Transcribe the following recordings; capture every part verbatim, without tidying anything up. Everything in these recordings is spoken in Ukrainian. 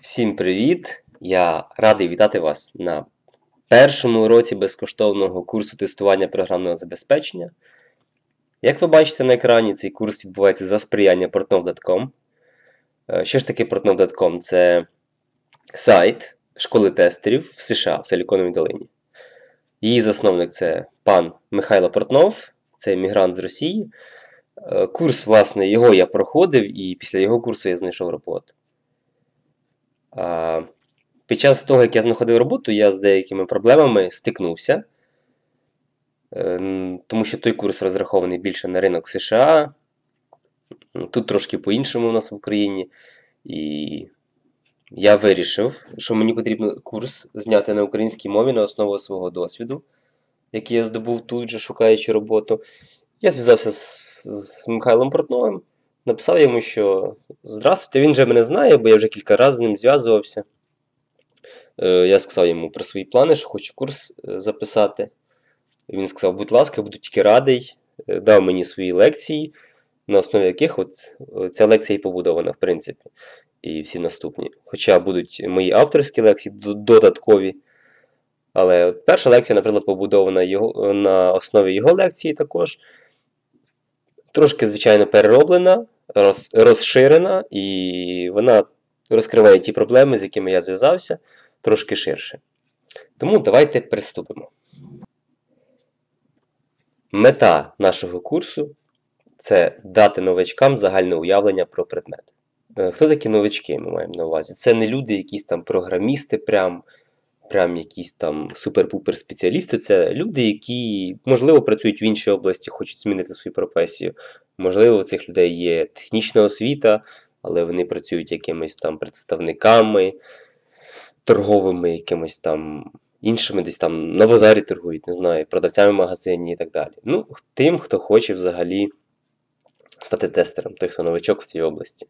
Всім привіт! Я радий вітати вас на першому уроці безкоштовного курсу тестування програмного забезпечення. Як ви бачите на екрані, цей курс відбувається за сприяння портнов крапка ком. Що ж таке портнов крапка ком? Це сайт школи тестерів в США, в Силіконовій долині. Її засновник – це пан Михайло Портнов, це емігрант з Росії. Курс, власне, його я проходив, і після його курсу я знайшов роботу. Під час того, як я знаходив роботу, я з деякими проблемами стикнувся, тому що той курс розрахований більше на ринок США, тут трошки по-іншому у нас в Україні. І я вирішив, що мені потрібно курс зняти на українській мові на основу свого досвіду, який я здобув тут же, шукаючи роботу. Я зв'язався з, з Михайлом Портновим, написав йому, що «Здравствуйте», він вже мене знає, бо я вже кілька разів з ним зв'язувався. Я сказав йому про свої плани, що хочу курс записати. Він сказав, будь ласка, буду тільки радий. Дав мені свої лекції, на основі яких от ця лекція і побудована, в принципі, і всі наступні. Хоча будуть мої авторські лекції додаткові. Але от перша лекція, наприклад, побудована його, на основі його лекції також. Трошки, звичайно, перероблена, роз, розширена, і вона розкриває ті проблеми, з якими я зв'язався, трошки ширше. Тому давайте приступимо. Мета нашого курсу – це дати новачкам загальне уявлення про предмет. Хто такі новачки, ми маємо на увазі? Це не люди, якісь там програмісти, прям, прям якісь там супер-пупер спеціалісти. Це люди, які, можливо, працюють в іншій області, хочуть змінити свою професію. Можливо, у цих людей є технічна освіта, але вони працюють якимись там представниками, торговими, якимись там іншими, десь там на базарі торгують, не знаю, продавцями в магазині і так далі. Ну, тим, хто хоче взагалі стати тестером, той, хто новачок в цій області.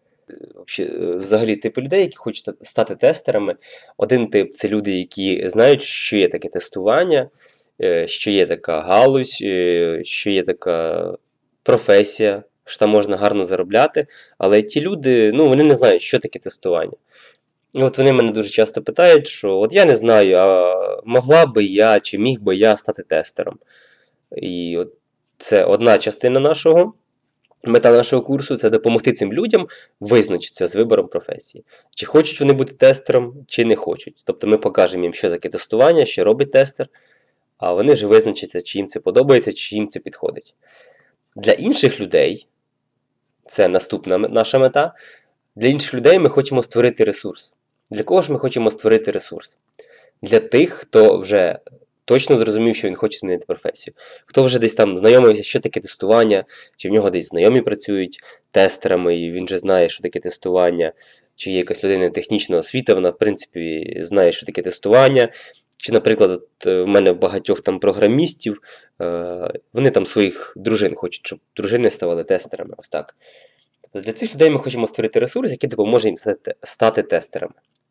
Взагалі, типи людей, які хочуть стати тестерами. Один тип – це люди, які знають, що є таке тестування, що є така галузь, що є така професія, що там можна гарно заробляти, але ті люди, ну, вони не знають, що таке тестування. І от вони мене дуже часто питають, що от я не знаю, а могла би я, чи міг би я стати тестером. І от це одна частина нашого, мета нашого курсу – це допомогти цим людям визначитися з вибором професії. Чи хочуть вони бути тестером, чи не хочуть. Тобто ми покажемо їм, що таке тестування, що робить тестер, а вони вже визначаться, чи їм це подобається, чи їм це підходить. Для інших людей, це наступна наша мета, для інших людей ми хочемо створити ресурс. Для кого ж ми хочемо створити ресурс? Для тих, хто вже точно зрозумів, що він хоче змінити професію. Хто вже десь там знайомився, що таке тестування, чи в нього десь знайомі працюють тестерами, і він вже знає, що таке тестування, чи є якась людина технічна освіта, вона, в принципі, знає, що таке тестування. Чи, наприклад, от в мене багатьох там програмістів, вони там своїх дружин хочуть, щоб дружини ставали тестерами. Ось так. Для цих людей ми хочемо створити ресурс, який допоможе їм стати, стати тестерами.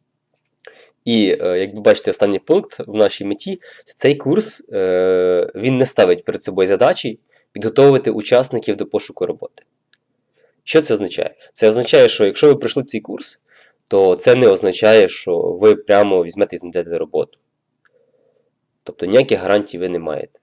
І, як ви бачите, останній пункт в нашій меті – цей курс, він не ставить перед собою задачі підготовити учасників до пошуку роботи. Що це означає? Це означає, що якщо ви пройшли цей курс, то це не означає, що ви прямо візьмете і знайдете роботу. Тобто ніяких гарантій ви не маєте.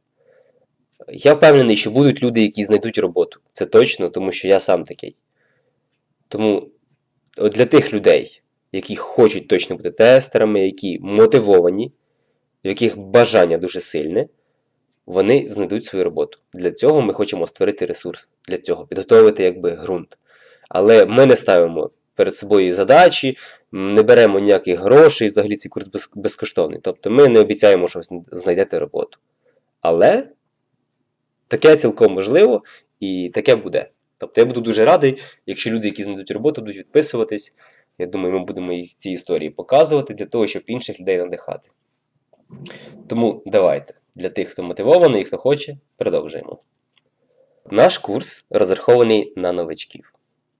Я впевнений, що будуть люди, які знайдуть роботу. Це точно, тому що я сам такий. Тому для тих людей, які хочуть точно бути тестерами, які мотивовані, в яких бажання дуже сильне, вони знайдуть свою роботу. Для цього ми хочемо створити ресурс, для цього підготовити якби ґрунт. Але ми не ставимо перед собою задачі, не беремо ніяких грошей, взагалі цей курс безкоштовний. Тобто ми не обіцяємо, що ви знайдете роботу. Але таке цілком можливо і таке буде. Тобто я буду дуже радий, якщо люди, які знайдуть роботу, будуть відписуватись. Я думаю, ми будемо їх ці історії показувати для того, щоб інших людей надихати. Тому давайте, для тих, хто мотивований і хто хоче, продовжуємо. Наш курс розрахований на новачків.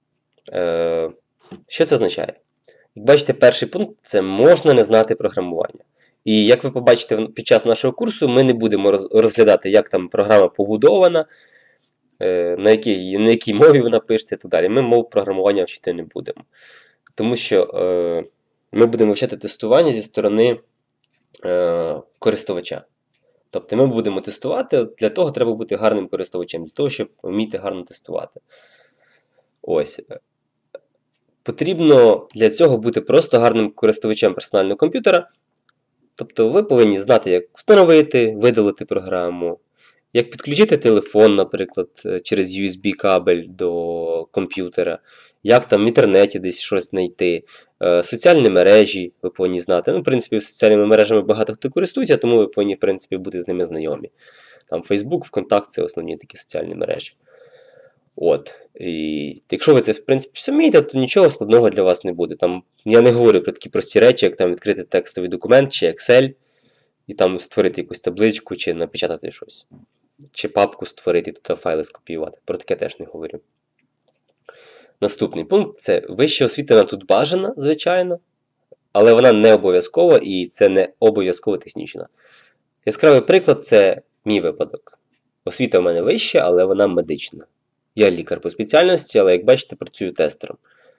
Е, що це означає? Як бачите, перший пункт – це можна не знати програмування. І як ви побачите під час нашого курсу, ми не будемо розглядати, як там програма побудована, на якій, на якій мові вона пишеться і так далі. Ми мов програмування вчити не будемо. Тому що е, ми будемо вивчати тестування зі сторони е, користувача. Тобто ми будемо тестувати, для того треба бути гарним користувачем, для того, щоб вміти гарно тестувати. Ось. Потрібно для цього бути просто гарним користувачем персонального комп'ютера. Тобто ви повинні знати, як встановити, видалити програму, як підключити телефон, наприклад, через ю ес бі кабель до комп'ютера, як там в інтернеті десь щось знайти, соціальні мережі ви повинні знати. Ну, в принципі, соціальними мережами багато хто користується, тому ви повинні, в принципі, бути з ними знайомі. Там Facebook, ВКонтакт – це основні такі соціальні мережі. От. І якщо ви це, в принципі, все вмієте, то нічого складного для вас не буде. Там, я не говорю про такі прості речі, як там відкрити текстовий документ чи Excel, і там створити якусь табличку, чи напечатати щось. Чи папку створити, і туди файли скопіювати. Про таке теж не говорю. Наступний пункт – це вища освіта нам тут бажана, звичайно, але вона не обов'язкова і це не обов'язково технічна. Яскравий приклад – це мій випадок. Освіта в мене вища, але вона медична. Я лікар по спеціальності, але, як бачите, працюю тестером.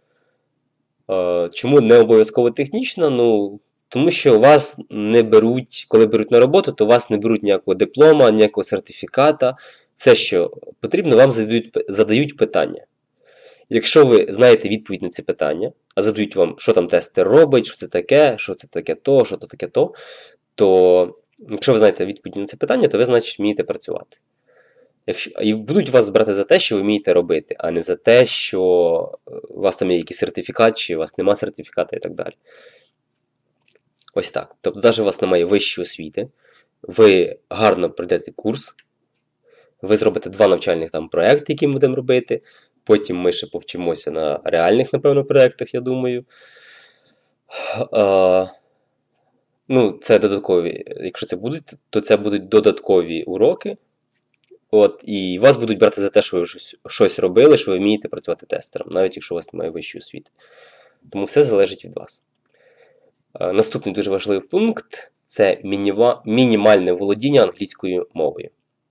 Чому не обов'язково технічна? Ну, тому що вас не беруть, коли беруть на роботу, то вас не беруть ніякого диплома, ніякого сертифіката. Все, що потрібно, вам задають, задають питання. Якщо ви знаєте відповідь на ці питання, а задають вам, що там тестер робить, що це таке, що це таке то, що то таке то, то якщо ви знаєте відповідь на це питання, то ви, значить, вмієте працювати. Якщо, і будуть вас збирати за те, що ви вмієте робити, а не за те, що у вас там є якийсь сертифікат, чи у вас немає сертифіката і так далі. Ось так. Тобто, навіть у вас немає вищої освіти, ви гарно пройдете курс, ви зробите два навчальних там проєкти, які ми будемо робити, потім ми ще повчимося на реальних, напевно, проєктах, я думаю. А, ну, це додаткові, якщо це будуть, то це будуть додаткові уроки. От, і вас будуть брати за те, що ви щось, щось робили, що ви вмієте працювати тестером, навіть якщо у вас немає вищої освіти. Тому все залежить від вас. А, наступний дуже важливий пункт – це мініма, мінімальне володіння англійською мовою.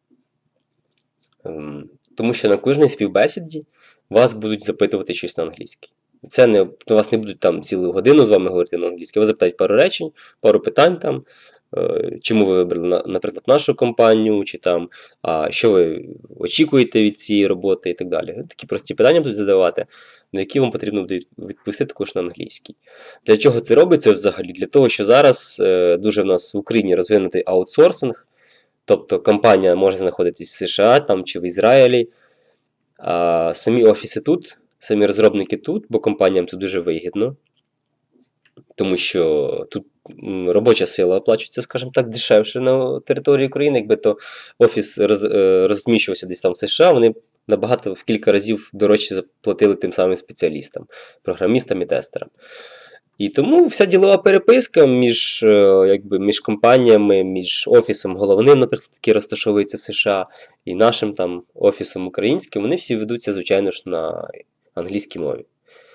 Ем, тому що на кожній співбесіді вас будуть запитувати щось на англійській. Це не, вас не будуть там цілу годину з вами говорити на англійській. Вас запитають пару речень, пару питань там. Чому ви вибрали, наприклад, нашу компанію, чи там, а що ви очікуєте від цієї роботи і так далі. Такі прості питання будуть задавати, на які вам потрібно буде відповісти також на англійській. Для чого це робиться взагалі? Для того, що зараз е, дуже в нас в Україні розвинутий аутсорсинг, тобто компанія може знаходитись в США там, чи в Ізраїлі, а самі офіси тут, самі розробники тут, бо компаніям це дуже вигідно, тому що тут робоча сила оплачується, скажімо так, дешевше на території України. Якби то офіс роз, розміщувався десь там в США, вони набагато в кілька разів дорожче заплатили тим самим спеціалістам, програмістам і тестерам. І тому вся ділова переписка між, якби, між компаніями, між офісом головним, наприклад, який розташовується в США, і нашим там офісом українським, вони всі ведуться, звичайно ж, на англійській мові.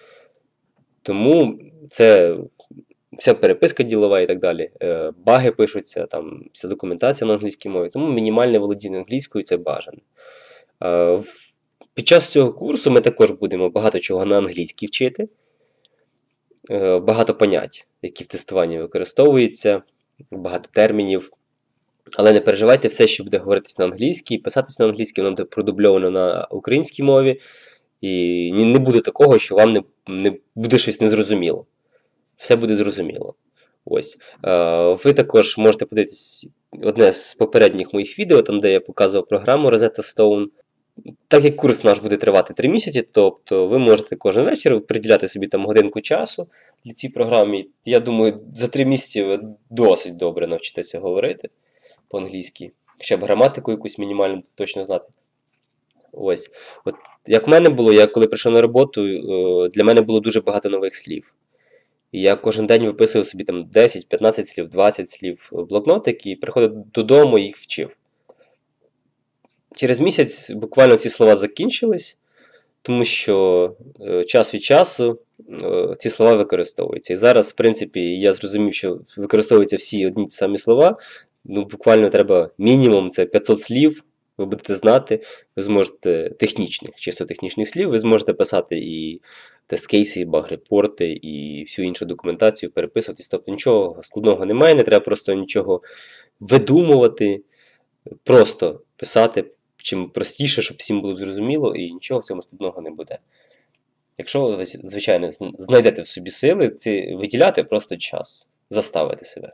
Тому це вся переписка ділова і так далі. Баги пишуться, там вся документація на англійській мові, тому мінімальне володіння англійською – це бажане. Під час цього курсу ми також будемо багато чого на англійській вчити, багато понять, які в тестуванні використовуються, багато термінів. Але не переживайте, все, що буде говоритися на англійській, писатися на англійській, воно буде продубльовано на українській мові. І не буде такого, що вам не, не буде щось незрозуміло. Все буде зрозуміло. Ось. Ви також можете подивитись одне з попередніх моїх відео, там де я показував програму Rosetta Stone. Так як курс наш буде тривати три місяці, тобто ви можете кожен вечір приділяти собі там годинку часу для цій програмі. Я думаю, за три місяці ви досить добре навчитеся говорити по-англійськи. Хоча б граматику якусь мінімальну точно знати. Ось. От як в мене було, я коли прийшов на роботу, для мене було дуже багато нових слів. І я кожен день виписував собі там десять-п'ятнадцять слів, двадцять слів в блокнотик і приходив додому і їх вчив. Через місяць буквально ці слова закінчились, тому що час від часу ці слова використовуються. І зараз, в принципі, я зрозумів, що використовуються всі одні ті самі слова. Ну, буквально треба мінімум, це п'ятсот слів. Ви будете знати, ви зможете технічних, чисто технічних слів, ви зможете писати і тест-кейси, баг-репорти і всю іншу документацію переписуватись. Тобто нічого складного немає, не треба просто нічого видумувати, просто писати чим простіше, щоб всім було зрозуміло, і нічого в цьому складного не буде. Якщо ви, звичайно, знайдете в собі сили, це виділяти просто час, заставити себе.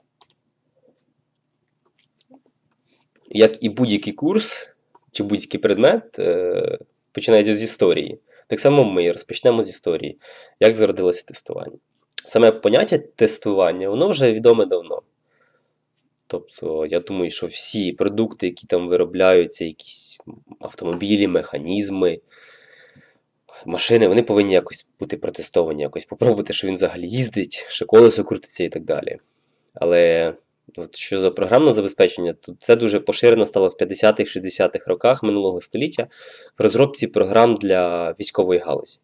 Як і будь-який курс чи будь-який предмет починається з історії. Так само ми розпочнемо з історії, як зародилося тестування. Саме поняття тестування, воно вже відоме давно. Тобто, я думаю, що всі продукти, які там виробляються, якісь автомобілі, механізми, машини, вони повинні якось бути протестовані, якось попробувати, що він взагалі їздить, що колесо крутиться і так далі. Але от що за програмне забезпечення, то це дуже поширено стало в п'ятдесятих-шістдесятих роках минулого століття в розробці програм для військової галузі.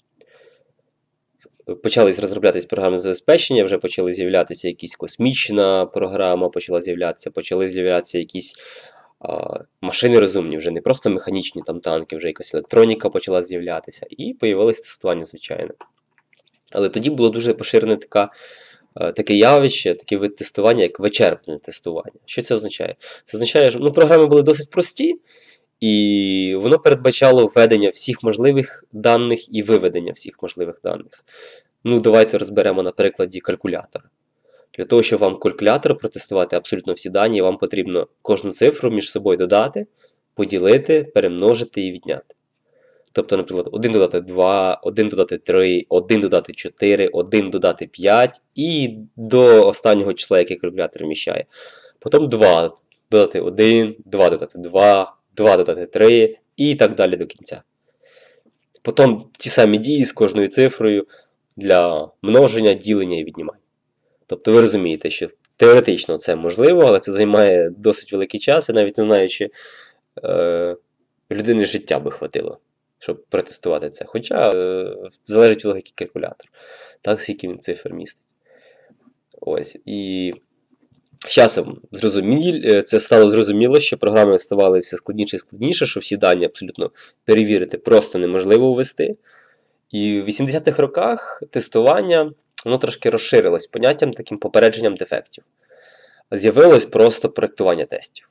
Почались розроблятись програмне забезпечення, вже почали з'являтися якісь космічна програма, почала з'являтися, почали з'являтися якісь а, машини розумні, вже не просто механічні там танки, вже якась електроніка почала з'являтися, і появилось тестування, звичайно. Але тоді було дуже поширене така, а, таке явище, таке вид тестування, як вичерпне тестування. Що це означає? Це означає, що ну, програми були досить прості, і воно передбачало введення всіх можливих даних і виведення всіх можливих даних. Ну, давайте розберемо на прикладі калькулятора. Для того, щоб вам калькулятор протестувати абсолютно всі дані, вам потрібно кожну цифру між собою додати, поділити, перемножити і відняти. Тобто, наприклад, один додати два, один додати три, один додати чотири, один додати п'ять і до останнього числа, яке калькулятор вміщає. Потім два додати один, два додати два, два додати три і так далі до кінця. Потім ті самі дії з кожною цифрою для множення, ділення і віднімання. Тобто ви розумієте, що теоретично це можливо, але це займає досить великий час, я навіть не знаю, чи е, людини життя би хватило, щоб протестувати це. Хоча е, залежить від того, який калькулятор, так, скільки він цифр містить. Ось. І з часом зрозуміло, це стало зрозуміло, що програми ставали все складніше і складніше, що всі дані абсолютно перевірити просто неможливо ввести. І в вісімдесятих роках тестування, воно трошки розширилось поняттям таким попередженням дефектів. З'явилось просто проєктування тестів.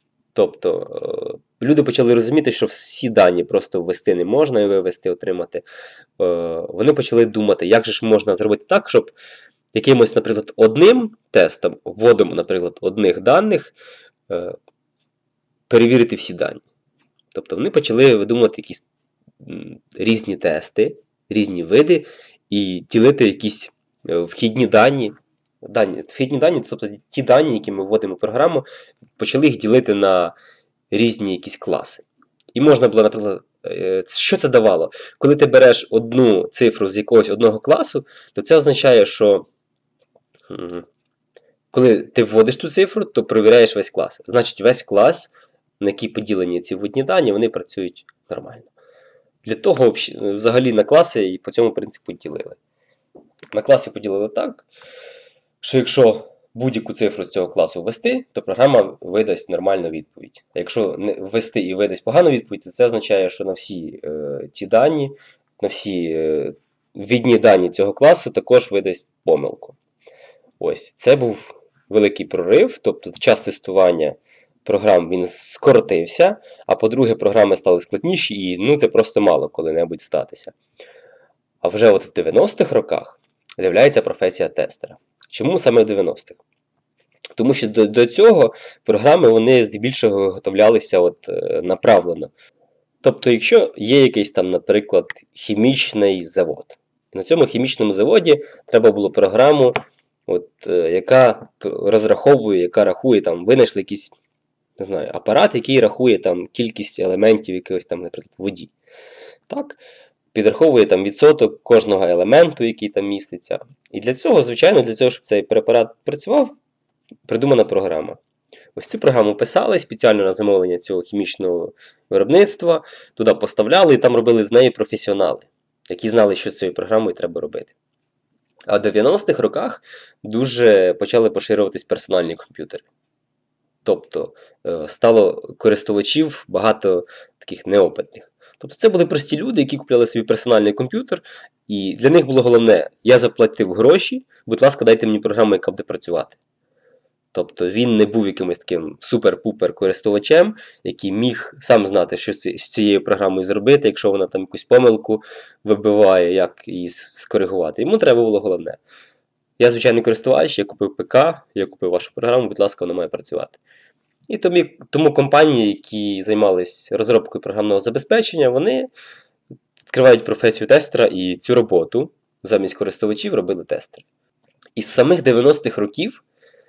Тобто, люди почали розуміти, що всі дані просто ввести не можна і вивести, отримати. Вони почали думати, як же ж можна зробити так, щоб якимось, наприклад, одним тестом, вводом, наприклад, одних даних, перевірити всі дані. Тобто, вони почали видумувати якісь різні тести, різні види, і ділити якісь вхідні дані, дані, вхідні дані, тобто ті дані, які ми вводимо в програму, почали їх ділити на різні якісь класи. І можна було, наприклад, що це давало? Коли ти береш одну цифру з якогось одного класу, то це означає, що коли ти вводиш ту цифру, то перевіряєш весь клас. Значить, весь клас, на який поділені ці вводні дані, вони працюють нормально. Для того, взагалі, на класи і по цьому принципу ділили. На класи поділили так, що якщо будь-яку цифру з цього класу ввести, то програма видасть нормальну відповідь. А якщо не ввести і видасть погану відповідь, то це означає, що на всі е, ті дані, на всі е, відні дані цього класу також видасть помилку. Ось, це був великий прорив, тобто час тестування програм він скоротився, а по-друге, програми стали складніші, і ну, це просто мало коли-небудь статися. А вже от в дев'яностих роках з'являється професія тестера. Чому саме в дев'яностих? Тому що до, до цього програми вони здебільшого виготовлялися от, е, направлено. Тобто, якщо є якийсь там, наприклад, хімічний завод, і на цьому хімічному заводі треба було програму, от, е, яка розраховує, яка рахує, там, винайшли якийсь, не знаю, апарат, який рахує там, кількість елементів якогось там, наприклад, в воді. Так? Підраховує там відсоток кожного елементу, який там міститься. І для цього, звичайно, для цього, щоб цей препарат працював, придумана програма. Ось цю програму писали спеціально на замовлення цього хімічного виробництва, туди поставляли і там робили з неї професіонали, які знали, що з цією програмою треба робити. А в дев'яностих роках дуже почали поширюватись персональні комп'ютери. Тобто стало користувачів багато таких неопитних. Тобто це були прості люди, які купляли собі персональний комп'ютер, і для них було головне: я заплатив гроші, будь ласка, дайте мені програму, яка буде працювати. Тобто він не був якимось таким супер-пупер користувачем, який міг сам знати, що з цією програмою зробити, якщо вона там якусь помилку вибиває, як її скоригувати. Йому треба було головне: я звичайний користувач, я купив ПК, я купив вашу програму, будь ласка, вона має працювати. І тому, тому компанії, які займалися розробкою програмного забезпечення, вони відкривають професію тестера, і цю роботу замість користувачів робили тестери. Із самих дев'яностих років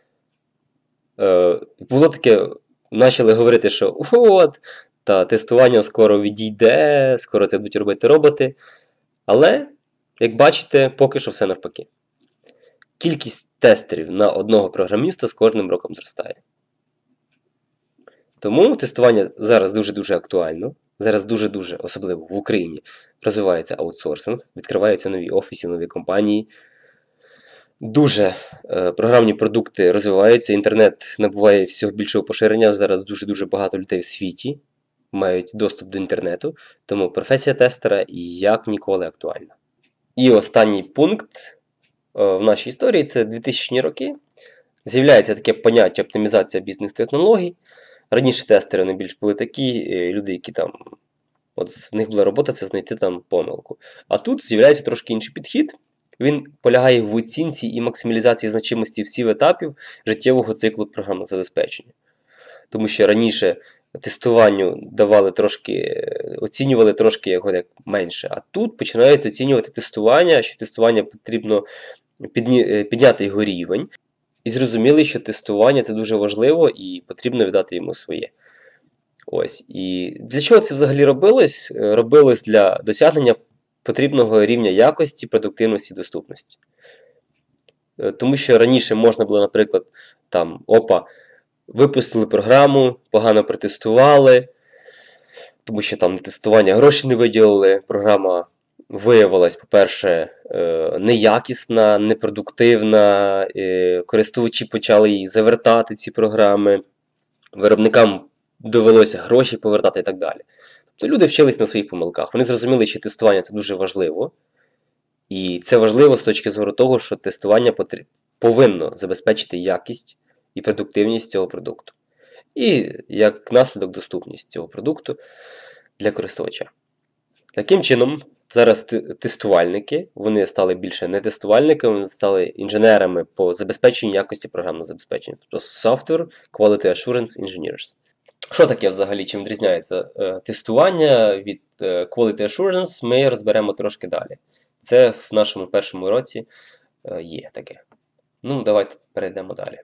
е, було таке, почали говорити, що от, та тестування скоро відійде, скоро це будуть робити роботи. Але, як бачите, поки що все навпаки. Кількість тестерів на одного програміста з кожним роком зростає. Тому тестування зараз дуже-дуже актуально. Зараз дуже-дуже, особливо в Україні, розвивається аутсорсинг, відкриваються нові офіси, нові компанії. Дуже е, програмні продукти розвиваються, інтернет набуває всього більшого поширення. Зараз дуже-дуже багато людей в світі мають доступ до інтернету, тому професія тестера як ніколи актуальна. І останній пункт е, в нашій історії – це двохтисячні роки. З'являється таке поняття оптимізація бізнес-технологій. Раніше тестери вони більш були такі, люди, які там, от в них була робота, це знайти там помилку. А тут з'являється трошки інший підхід. Він полягає в оцінці і максималізації значимості всіх етапів життєвого циклу програмного забезпечення. Тому що раніше тестуванню давали трошки, оцінювали трошки його як менше, а тут починають оцінювати тестування, що тестування потрібно підняти його рівень. І зрозуміли, що тестування – це дуже важливо і потрібно віддати йому своє. Ось. І для чого це взагалі робилось? Робилось для досягнення потрібного рівня якості, продуктивності, доступності. Тому що раніше можна було, наприклад, там, опа, випустили програму, погано протестували, тому що там на тестування гроші не виділили, програма виявилась, по-перше, неякісна, непродуктивна, користувачі почали її завертати, ці програми, виробникам довелося гроші повертати і так далі. Тобто люди вчились на своїх помилках. Вони зрозуміли, що тестування – це дуже важливо. І це важливо з точки зору того, що тестування повинно забезпечити якість і продуктивність цього продукту. І, як наслідок, доступність цього продукту для користувача. Таким чином, зараз тестувальники, вони стали більше не тестувальниками, вони стали інженерами по забезпеченню якості програмного забезпечення. Тобто Software Quality Assurance Engineers. Що таке взагалі, чим відрізняється е, тестування від е, Quality Assurance, ми розберемо трошки далі. Це в нашому першому уроці е, є таке. Ну, давайте перейдемо далі.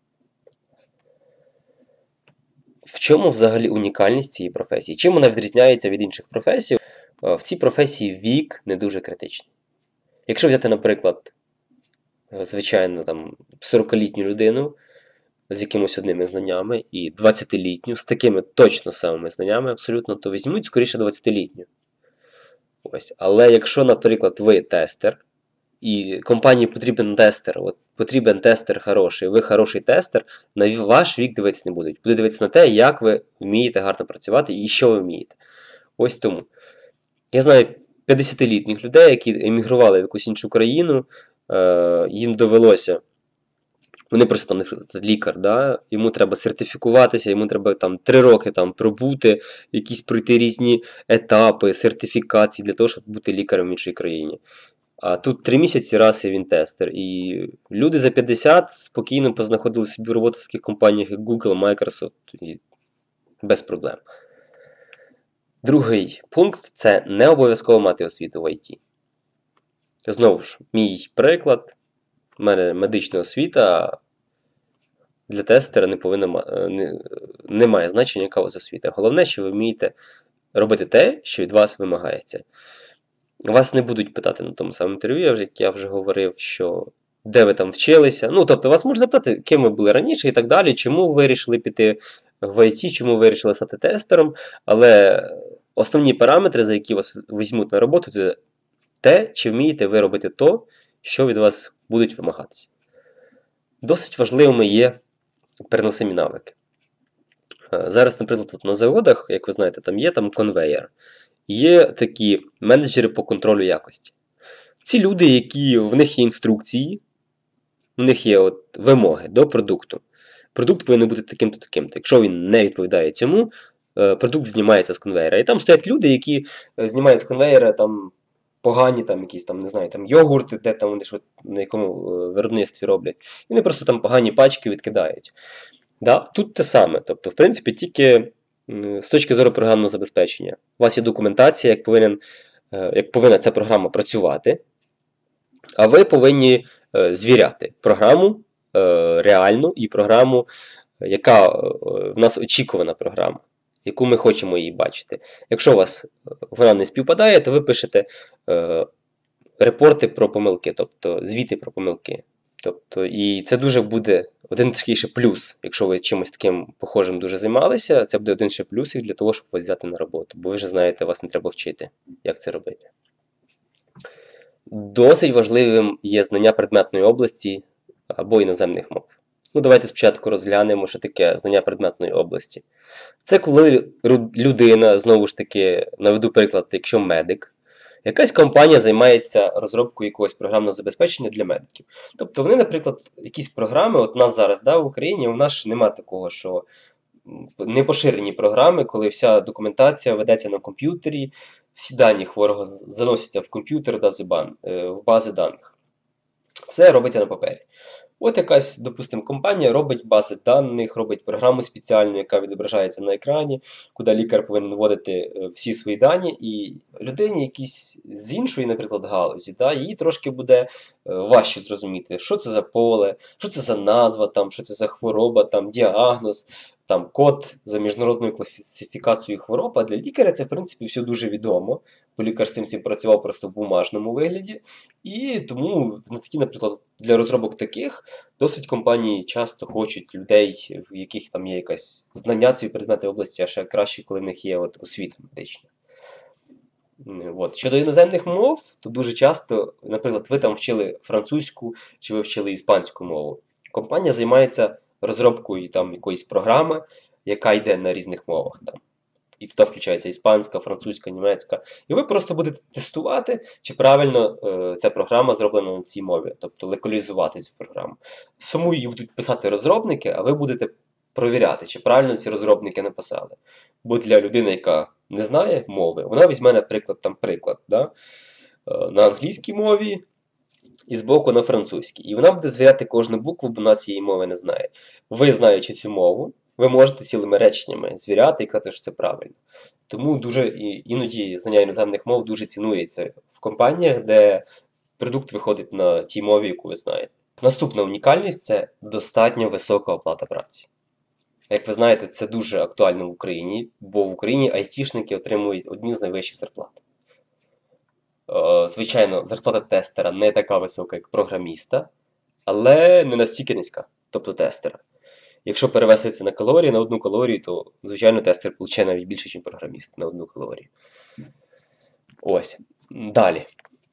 В чому взагалі унікальність цієї професії? Чим вона відрізняється від інших професій? В цій професії вік не дуже критичний. Якщо взяти, наприклад, звичайно, там, сорокалітню людину з якимось одними знаннями і двадцятилітню з такими точно самими знаннями абсолютно, то візьмуть скоріше двадцятилітню. Ось. Але якщо, наприклад, ви тестер, і компанії потрібен тестер, от потрібен тестер хороший, ви хороший тестер, на ваш вік дивитися не будуть. Будуть дивитися на те, як ви вмієте гарно працювати і що ви вмієте. Ось тому. Я знаю п'ятдесятилітніх людей, які емігрували в якусь іншу країну, е, їм довелося, вони просто там, наприклад, лікар, да? Йому треба сертифікуватися, йому треба там три роки там пробути, якісь пройти різні етапи, сертифікації для того, щоб бути лікарем в іншій країні. А тут три місяці раз і він тестер. І люди за п'ятдесят спокійно познаходили собі роботу в таких компаніях, як Google, Microsoft, і без проблем. Другий пункт – це не обов'язково мати освіту в ай ті. Знову ж, мій приклад, у мене медична освіта, для тестера не повинна, не, не має значення, яка у вас освіта. Головне, що ви вмієте робити те, що від вас вимагається. Вас не будуть питати на тому самому інтерв'ю, як я вже говорив, що де ви там вчилися. Ну, тобто, вас можуть запитати, ким ви були раніше і так далі, чому ви вирішили піти в ай ті, чому ви вирішили стати тестером, але основні параметри, за які вас візьмуть на роботу, це те, чи вмієте ви робити то, що від вас будуть вимагатися. Досить важливими є переносимі навики. Зараз, наприклад, тут на заводах, як ви знаєте, там є там конвеєр. є такі менеджери по контролю якості. Ці люди, які в них є інструкції, у них є от вимоги до продукту. Продукт повинен бути таким-то, таким-то. Якщо він не відповідає цьому, продукт знімається з конвейера. І там стоять люди, які знімають з конвейера там погані там якісь там, не знаю, там йогурти, де там вони ж на якому виробництві роблять. І вони просто там погані пачки відкидають. Да? Тут те саме. Тобто, в принципі, тільки з точки зору програмного забезпечення. У вас є документація, як повинен, як повинна ця програма працювати, а ви повинні звіряти програму реальну і програму, яка в нас очікувана програма, яку ми хочемо її бачити. Якщо у вас вона не співпадає, то ви пишете е, репорти про помилки, тобто звіти про помилки. Тобто, і це дуже буде один такий ще плюс, якщо ви чимось таким похожим дуже займалися, це буде один ще плюсик для того, щоб вас взяти на роботу, бо ви вже знаєте, вас не треба вчити, як це робити. Досить важливим є знання предметної області або іноземних мов. Ну, давайте спочатку розглянемо, що таке знання предметної області. Це коли людина, знову ж таки, наведу приклад, якщо медик, якась компанія займається розробкою якогось програмного забезпечення для медиків. Тобто вони, наприклад, якісь програми, от у нас зараз да, в Україні, у нас немає такого, що не поширені програми, коли вся документація ведеться на комп'ютері, всі дані хворого заносяться в комп'ютер, в бази даних. Все робиться на папері. От якась, допустимо, компанія робить бази даних, робить програму спеціальну, яка відображається на екрані, куди лікар повинен вводити всі свої дані, і людині якісь з іншої, наприклад, галузі, да, їй трошки буде важче зрозуміти, що це за поле, що це за назва, там, що це за хвороба, там, діагноз, там, код за міжнародною класифікацією хвороб, а для лікаря це, в принципі, все дуже відомо, бо лікар з цим всім працював просто в бумажному вигляді, і тому на такі, наприклад, для розробок таких досить компанії часто хочуть людей, в яких там є якась знання цієї предметної області, а ще краще, коли в них є от освіта медична. От. Щодо іноземних мов, то дуже часто, наприклад, ви там вчили французьку чи ви вчили іспанську мову. Компанія займається розробкою там якоїсь програми, яка йде на різних мовах. Там. І туди включається іспанська, французька, німецька. І ви просто будете тестувати, чи правильно е, ця програма зроблена на цій мові. Тобто локалізувати цю програму. Саму її будуть писати розробники, а ви будете провіряти, чи правильно ці розробники написали. Бо для людини, яка не знає мови, вона візьме, наприклад, там приклад, да? е, на англійській мові і збоку на французькій. І вона буде звіряти кожну букву, бо вона цієї мови не знає. Ви, знаючи цю мову, ви можете цілими реченнями звіряти і казати, що це правильно. Тому дуже іноді знання іноземних мов дуже цінується в компаніях, де продукт виходить на тій мові, яку ви знаєте. Наступна унікальність – це достатньо висока оплата праці. Як ви знаєте, це дуже актуально в Україні, бо в Україні айтішники отримують одну з найвищих зарплат. Звичайно, зарплата тестера не така висока, як програміста, але не настільки низька, тобто тестера. Якщо перевести це на калорії, на одну калорію, то, звичайно, тестер получає навіть більше, ніж програміст на одну калорію. Ось. Далі.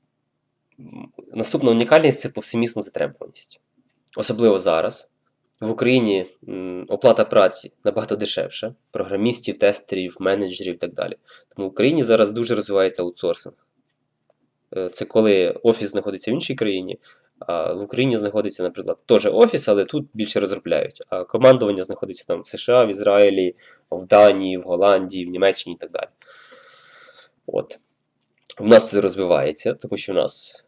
Наступна унікальність – це повсемісна затребуваність. Особливо зараз. В Україні оплата праці набагато дешевша. Програмістів, тестерів, менеджерів і так далі. Тому в Україні зараз дуже розвивається аутсорсинг. Це коли офіс знаходиться в іншій країні, а в Україні знаходиться, наприклад, теж офіс, але тут більше розробляють. А командування знаходиться там в США, в Ізраїлі, в Данії, в Голландії, в Німеччині і так далі. От. В нас це розвивається, тому що в нас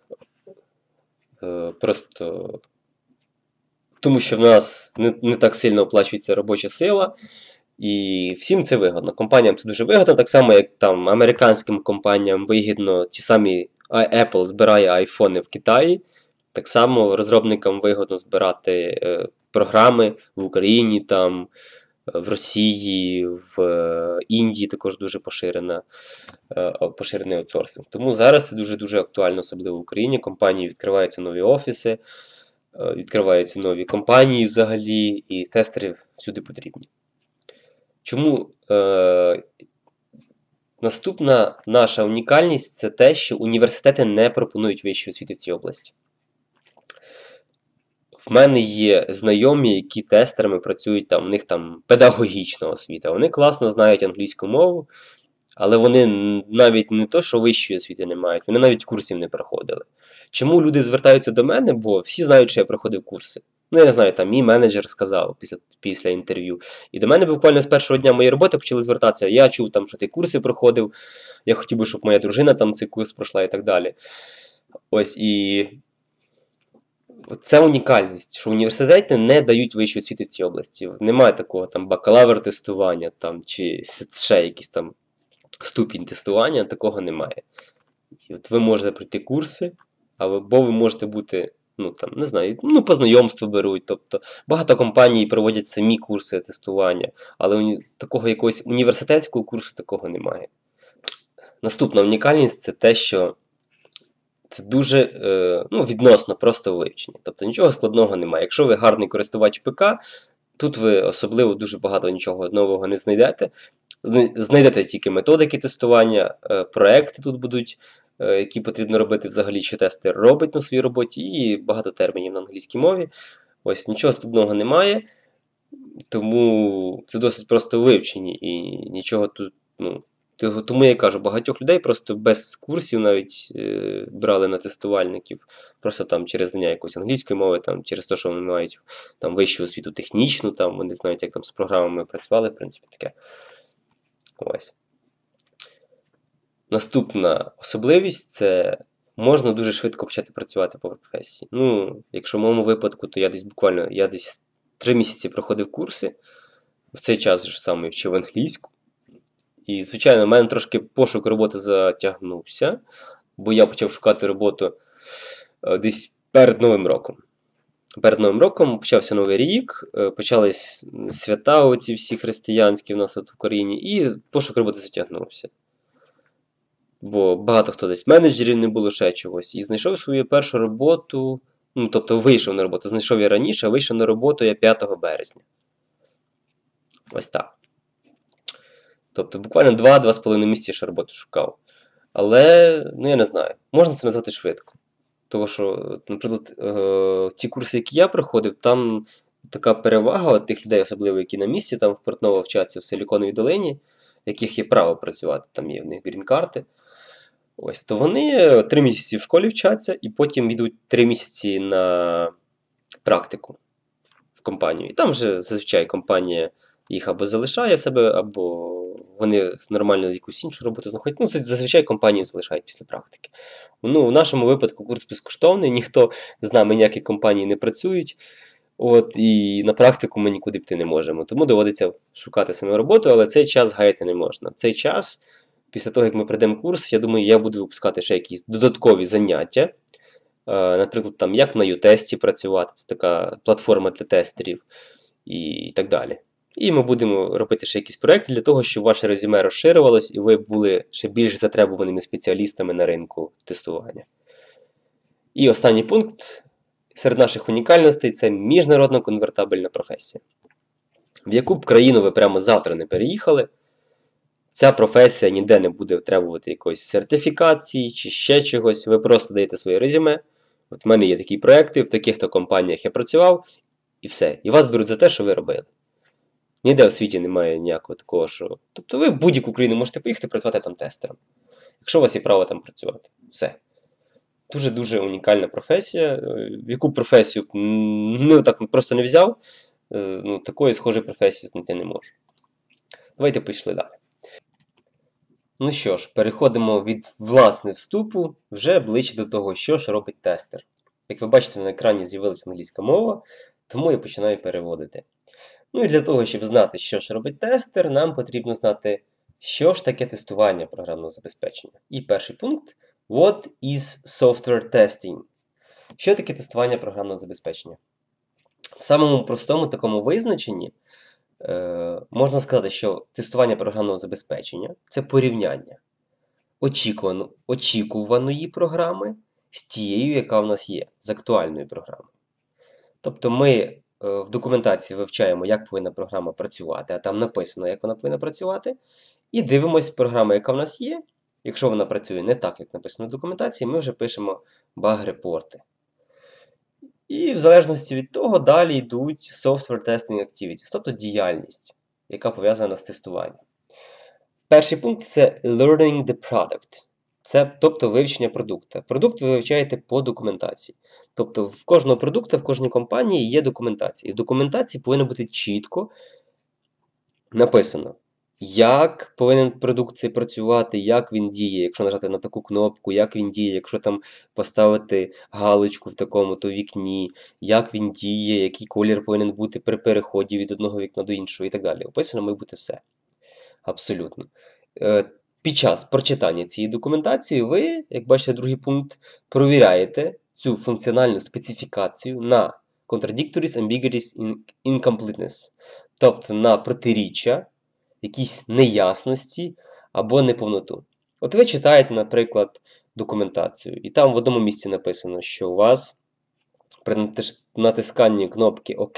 е, просто... Тому що в нас не, не так сильно оплачується робоча сила, і всім це вигідно. Компаніям це дуже вигідно, так само, як там американським компаніям вигідно ті самі Apple збирає айфони в Китаї, так само розробникам вигідно збирати е, програми в Україні, там, в Росії, в е, Індії також дуже поширена, е, поширений аутсорсинг. Тому зараз це дуже-дуже актуально, особливо в Україні. Компанії відкриваються нові офіси, е, відкриваються нові компанії взагалі, і тестери всюди потрібні. Чому е, наступна наша унікальність – це те, що університети не пропонують вищої освіти в цій області. В мене є знайомі, які тестерами працюють, там, у них там педагогічна освіта. Вони класно знають англійську мову, Але вони навіть не то, що вищої освіти не мають, вони навіть курсів не проходили. Чому люди звертаються до мене? Бо всі знають, що я проходив курси. Ну, я не знаю, там мій менеджер сказав після після інтерв'ю. І до мене буквально з першого дня моєї роботи почали звертатися. Я чув, там, що ти курси проходив, я хотів би, щоб моя дружина там цей курс пройшла і так далі. Ось, і це унікальність, що університети не дають вищої освіти в цій області. Немає такого там бакалавр тестування там, чи ще якийсь там ступінь тестування, такого немає. І от ви можете пройти курси, або ви можете бути, ну там, не знаю, ну по знайомству беруть. Тобто багато компаній проводять самі курси тестування, але уні... такого якогось університетського курсу такого немає. Наступна унікальність це те, що це дуже е, ну, відносно просто вивчення. Тобто нічого складного немає. Якщо ви гарний користувач ПК, тут ви особливо дуже багато нічого нового не знайдете. Знайдете тільки методики тестування, е, проекти тут будуть, е, які потрібно робити взагалі, що тестер робить на своїй роботі, і багато термінів на англійській мові. Ось нічого складного немає, тому це досить просто вивчені і нічого тут, ну, тому я кажу, багатьох людей просто без курсів навіть е, брали на тестувальників, просто там через знання якоїсь англійської мови, там, через те, що вони мають там, вищу освіту технічну, там, вони знають, як там з програмами працювали, в принципі, таке. Ось. Наступна особливість – це можна дуже швидко почати працювати по професії. Ну, якщо в моєму випадку, то я десь буквально я десь три місяці проходив курси, в цей час ж саме вчив англійську. І, звичайно, в мене трошки пошук роботи затягнувся, бо я почав шукати роботу десь перед Новим роком. Перед Новим роком почався Новий рік, почались свята оці всі християнські в нас тут в Україні, і пошук роботи затягнувся. Бо багато хто десь менеджерів не було, ще чогось. І знайшов свою першу роботу, ну, тобто вийшов на роботу. Знайшов я раніше, а вийшов на роботу я п'ятого березня. Ось так. Тобто буквально два-два з половиною місяці ще роботу шукав. Але, ну я не знаю, можна це назвати швидко. Тому що, наприклад, е ті курси, які я проходив, там така перевага от тих людей, особливо, які на місці, там в Портново вчаться в Силіконовій долині, яких є право працювати, там є в них грін-карти. Ось, то вони три місяці в школі вчаться і потім йдуть три місяці на практику в компанію. І там вже зазвичай компанія їх або залишає себе, або вони нормально якусь іншу роботу знаходять. Ну, зазвичай компанії залишають після практики. Ну, в нашому випадку курс безкоштовний, ніхто з нами, ніякі компанії не працюють. От, і на практику ми нікуди піти не можемо. Тому доводиться шукати саме роботу, але цей час гаяти не можна. Цей час, після того, як ми пройдемо курс, я думаю, я буду випускати ще якісь додаткові заняття. Наприклад, там, як на ю-тесті працювати, це така платформа для тестерів і так далі. І ми будемо робити ще якісь проекти для того, щоб ваше резюме розширювалось і ви були ще більш затребуваними спеціалістами на ринку тестування. І останній пункт серед наших унікальностей – це міжнародна конвертабельна професія. В яку б країну ви прямо завтра не переїхали, ця професія ніде не буде требувати якоїсь сертифікації чи ще чогось. Ви просто даєте своє резюме. От в мене є такі проекти, в таких-то компаніях я працював, і все. І вас беруть за те, що ви робили. Ніде в світі немає ніякого такого, що... Тобто ви в будь-яку країну можете поїхати працювати там тестером. Якщо у вас є право там працювати. Все. Дуже-дуже унікальна професія. В яку професію ну, так просто не взяв, ну, такої схожої професії знайти не можу. Давайте пішли далі. Ну що ж, переходимо від власне вступу вже ближче до того, що ж робить тестер. Як ви бачите, на екрані з'явилася англійська мова, тому я починаю переводити. Ну і для того, щоб знати, що ж робить тестер, нам потрібно знати, що ж таке тестування програмного забезпечення. І перший пункт – What is software testing? Що таке тестування програмного забезпечення? В самому простому такому визначенні е, можна сказати, що тестування програмного забезпечення – це порівняння очікувано, очікуваної програми з тією, яка в нас є, з актуальною програмою. Тобто ми в документації вивчаємо, як повинна програма працювати, а там написано, як вона повинна працювати, і дивимося програму, яка в нас є. Якщо вона працює не так, як написано в документації, ми вже пишемо баг-репорти. І в залежності від того, далі йдуть software testing activities, тобто діяльність, яка пов'язана з тестуванням. Перший пункт це learning the product. Це, тобто, вивчення продукту. Продукт ви вивчаєте по документації. Тобто в кожного продукту, в кожній компанії є документація. І в документації повинно бути чітко написано, як повинен продукт цей працювати, як він діє, якщо нажати на таку кнопку, як він діє, якщо там поставити галочку в такому-то вікні, як він діє, який колір повинен бути при переході від одного вікна до іншого і так далі. Описано має бути все. Абсолютно. Під час прочитання цієї документації ви, як бачите, другий пункт, провіряєте цю функціональну специфікацію на contradictories, ambiguities, incompleteness. Тобто на протиріччя, якісь неясності або неповноту. От ви читаєте, наприклад, документацію, і там в одному місці написано, що у вас при натисканні кнопки ОК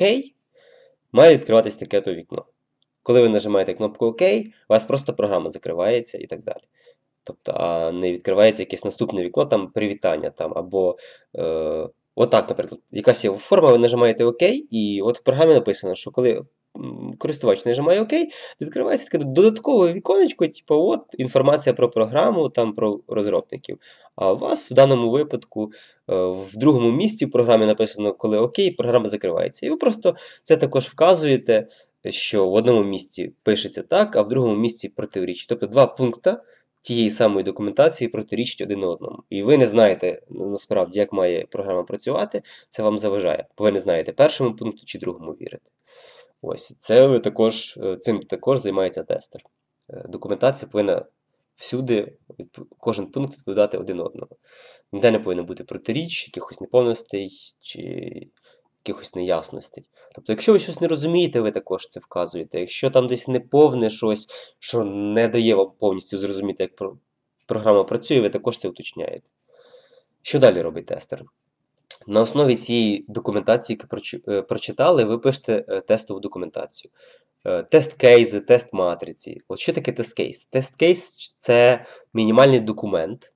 має відкриватись таке-то вікно. Коли ви нажимаєте кнопку ОК, у вас просто програма закривається і так далі. Тобто, а не відкривається якесь наступне вікно, там привітання, там, або е, отак, наприклад, якась є форма, ви нажимаєте ОК, і от в програмі написано, що коли користувач нажимає ОК, відкривається таке додаткове віконечко, типу, от інформація про програму, там про розробників. А у вас в даному випадку в другому місці в програмі написано, коли ОК, програма закривається. І ви просто це також вказуєте, що в одному місці пишеться так, а в другому місці протирічить. Тобто два пункти тієї самої документації протирічать один одному. І ви не знаєте насправді, як має програма працювати, це вам заважає. Бо ви не знаєте першому пункту чи другому вірити. Ось, це ви також, цим також займається тестер. Документація повинна всюди, кожен пункт відповідати один одному. Ніде не повинно бути протиріч, якихось неповностей чи якихось неясностей. Тобто, якщо ви щось не розумієте, ви також це вказуєте. Якщо там десь неповне щось, що не дає вам повністю зрозуміти, як програма працює, ви також це уточняєте. Що далі робить тестер? На основі цієї документації, яку прочитали, ви пишете тестову документацію. Тест-кейси, тест-матриці. От що таке тест-кейс? Тест-кейс – це мінімальний документ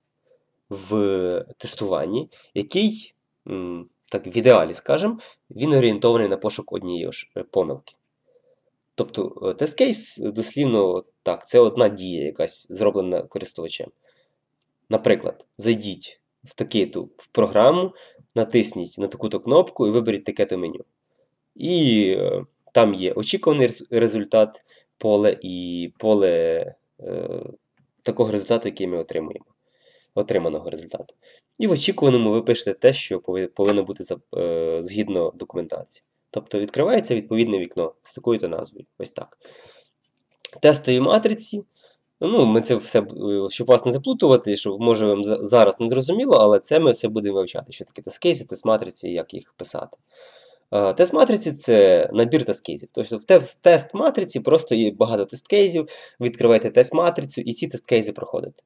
в тестуванні, який, так, в ідеалі, скажімо, він орієнтований на пошук однієї ж помилки. Тобто тест-кейс дослівно так, це одна дія, якась зроблена користувачем. Наприклад, зайдіть в таку в програму, натисніть на таку-то кнопку і виберіть таке-то меню. І е, там є очікуваний результат поле і поле е, такого результату, який ми отримуємо. Отриманого результату. І в очікуваному ви пишете те, що повинно бути е, згідно документації. Тобто відкривається відповідне вікно з такою-то назвою. Ось так. Тестові матриці. Ну, ми це все, щоб вас не заплутувати, що може вам зараз не зрозуміло, але це ми все будемо вивчати. Що таке тест-кейси, тест-матриці, як їх писати. Тест-матриці – це набір тест-кейсів. Тобто в тест-матриці просто є багато тест-кейсів, ви відкриваєте тест-матрицю і ці тест-кейси проходите.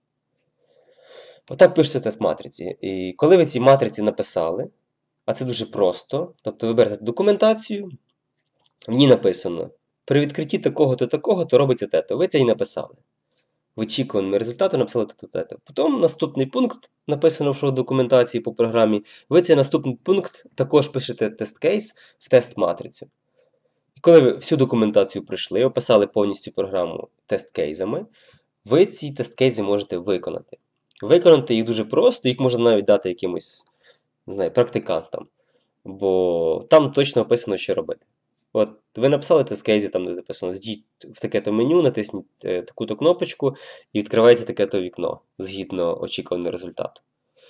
Отак пишете тест-матриці. І коли ви ці матриці написали, а це дуже просто, тобто ви берете документацію, в ній написано, при відкритті такого-то такого-то робиться те-то. Ви це і написали. В очікуваному результату написали те-то. Потім наступний пункт, написано в документації по програмі, ви цей наступний пункт також пишете тест-кейс в тест-матрицю. І коли ви всю документацію пройшли, описали повністю програму тест-кейсами, ви ці тест-кейси можете виконати. Виконати їх дуже просто, їх можна навіть дати якимось, не знаю, практикантам. Бо там точно описано, що робити. От, ви написали тест-кейсі, там де написано, зайдіть в таке-то меню, натисніть е, таку-то кнопочку, і відкривається таке-то вікно, згідно очікуваного результату.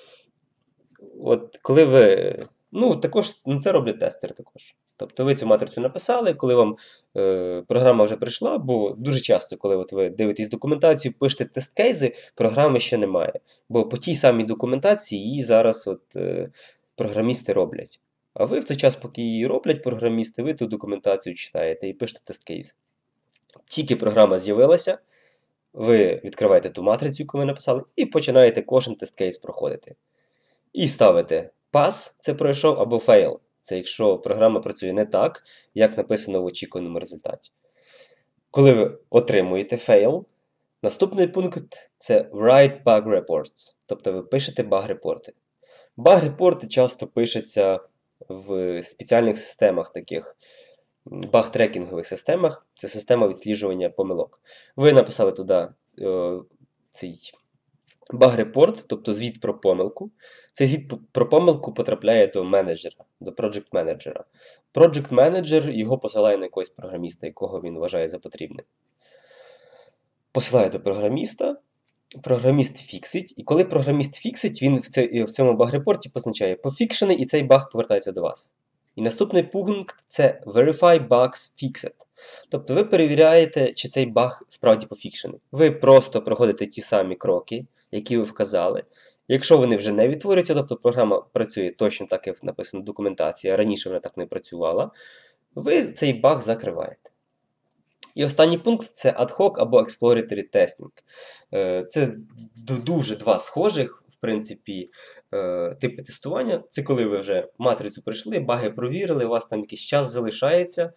От, коли ви, ну, також, ну, це роблять тестери також. Тобто ви цю матрицю написали, коли вам е, програма вже прийшла, бо дуже часто, коли от ви дивитесь документацію, пишете тест-кейси, програми ще немає. Бо по тій самій документації її зараз от, е, програмісти роблять. А ви в той час, поки її роблять програмісти, ви ту документацію читаєте і пишете тест-кейс. Тільки програма з'явилася, ви відкриваєте ту матрицю, яку ви написали, і починаєте кожен тест-кейс проходити. І ставите pass, це пройшов, або fail. Це якщо програма працює не так, як написано в очікуваному результаті. Коли ви отримуєте fail, наступний пункт – це write bug reports. Тобто ви пишете баг-репорти. Баг-репорти часто пишуться в спеціальних системах таких, баг-трекінгових системах. Це система відсліджування помилок. Ви написали туди е, цей баг-репорт, тобто звіт про помилку. Цей звіт про помилку потрапляє до менеджера, до project менеджера. Project менеджер його посилає на якогось програміста, якого він вважає за потрібне. Посилає до програміста, програміст фіксить, і коли програміст фіксить, він в цьому баг-репорті позначає пофікшений, і цей баг повертається до вас. І наступний пункт це Verify Bugs Fixed. Тобто ви перевіряєте, чи цей баг справді пофікшений. Ви просто проходите ті самі кроки, які ви вказали. Якщо вони вже не відтворюються, тобто програма працює точно так, як написано в документації, а раніше вона так не працювала, ви цей баг закриваєте. І останній пункт це ad hoc або exploratory testing. Це дуже два схожих, в принципі, типи тестування. Це коли ви вже матрицю пройшли, баги провірили, у вас там якийсь час залишається,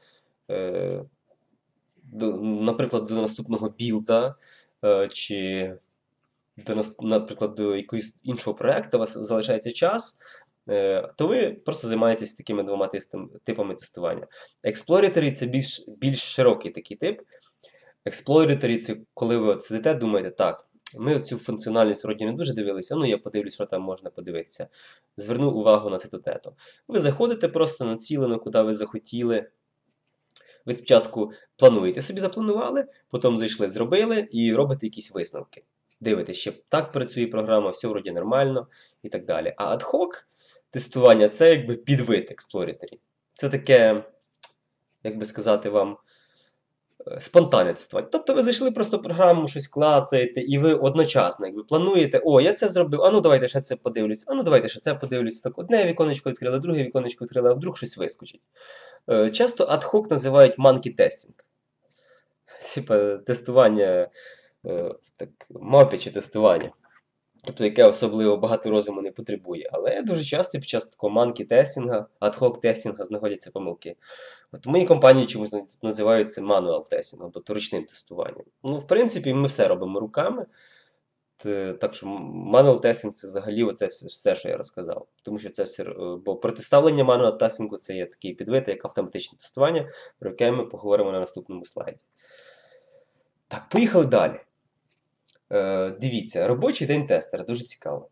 наприклад, до наступного білда, чи, до, наприклад, до якогось іншого проєкту у вас залишається час, то ви просто займаєтесь такими двома типами тестування. Exploratory – це більш, більш широкий такий тип. Exploratory – це коли ви от сидите, думаєте, так, ми цю функціональність вроді не дуже дивилися, ну я подивлюсь, що там можна подивитися. Зверну увагу на це-то-те-то. Ви заходите просто націлено, куди ви захотіли. Ви спочатку плануєте, собі запланували, потім зайшли, зробили і робите якісь висновки. Дивитесь, що так працює програма, все вроді нормально і так далі. А ad hoc тестування – це якби підвид Exploratory. Це таке, як би сказати вам, спонтанне тестування. Тобто ви зайшли просто в програму, щось клацаєте, і ви одночасно якби плануєте, о, я це зробив, а ну давайте ще це подивлюсь, а ну давайте ще це подивлюсь. Так, одне віконечко відкрили, друге віконечко відкрили, а вдруг щось вискочить. Часто ad hoc називають monkey testing. Типа тестування, так, мавпяче тестування. Тобто, яке особливо багато розуму не потребує. Але дуже часто під час такого манкі-тестінга, ad-hoc-тестінга знаходяться помилки. От в моїй компанії чомусь називають це manual-тестінгом, тобто ручним тестуванням. Ну, в принципі, ми все робимо руками. Так що manual-тестінг це взагалі оце все, все, що я розказав. Тому що це все, бо протиставлення manual-тестінгу це є такий підвид, як автоматичне тестування, про яке ми поговоримо на наступному слайді. Так, поїхали далі. Дивіться, робочий день тестера, дуже цікаво.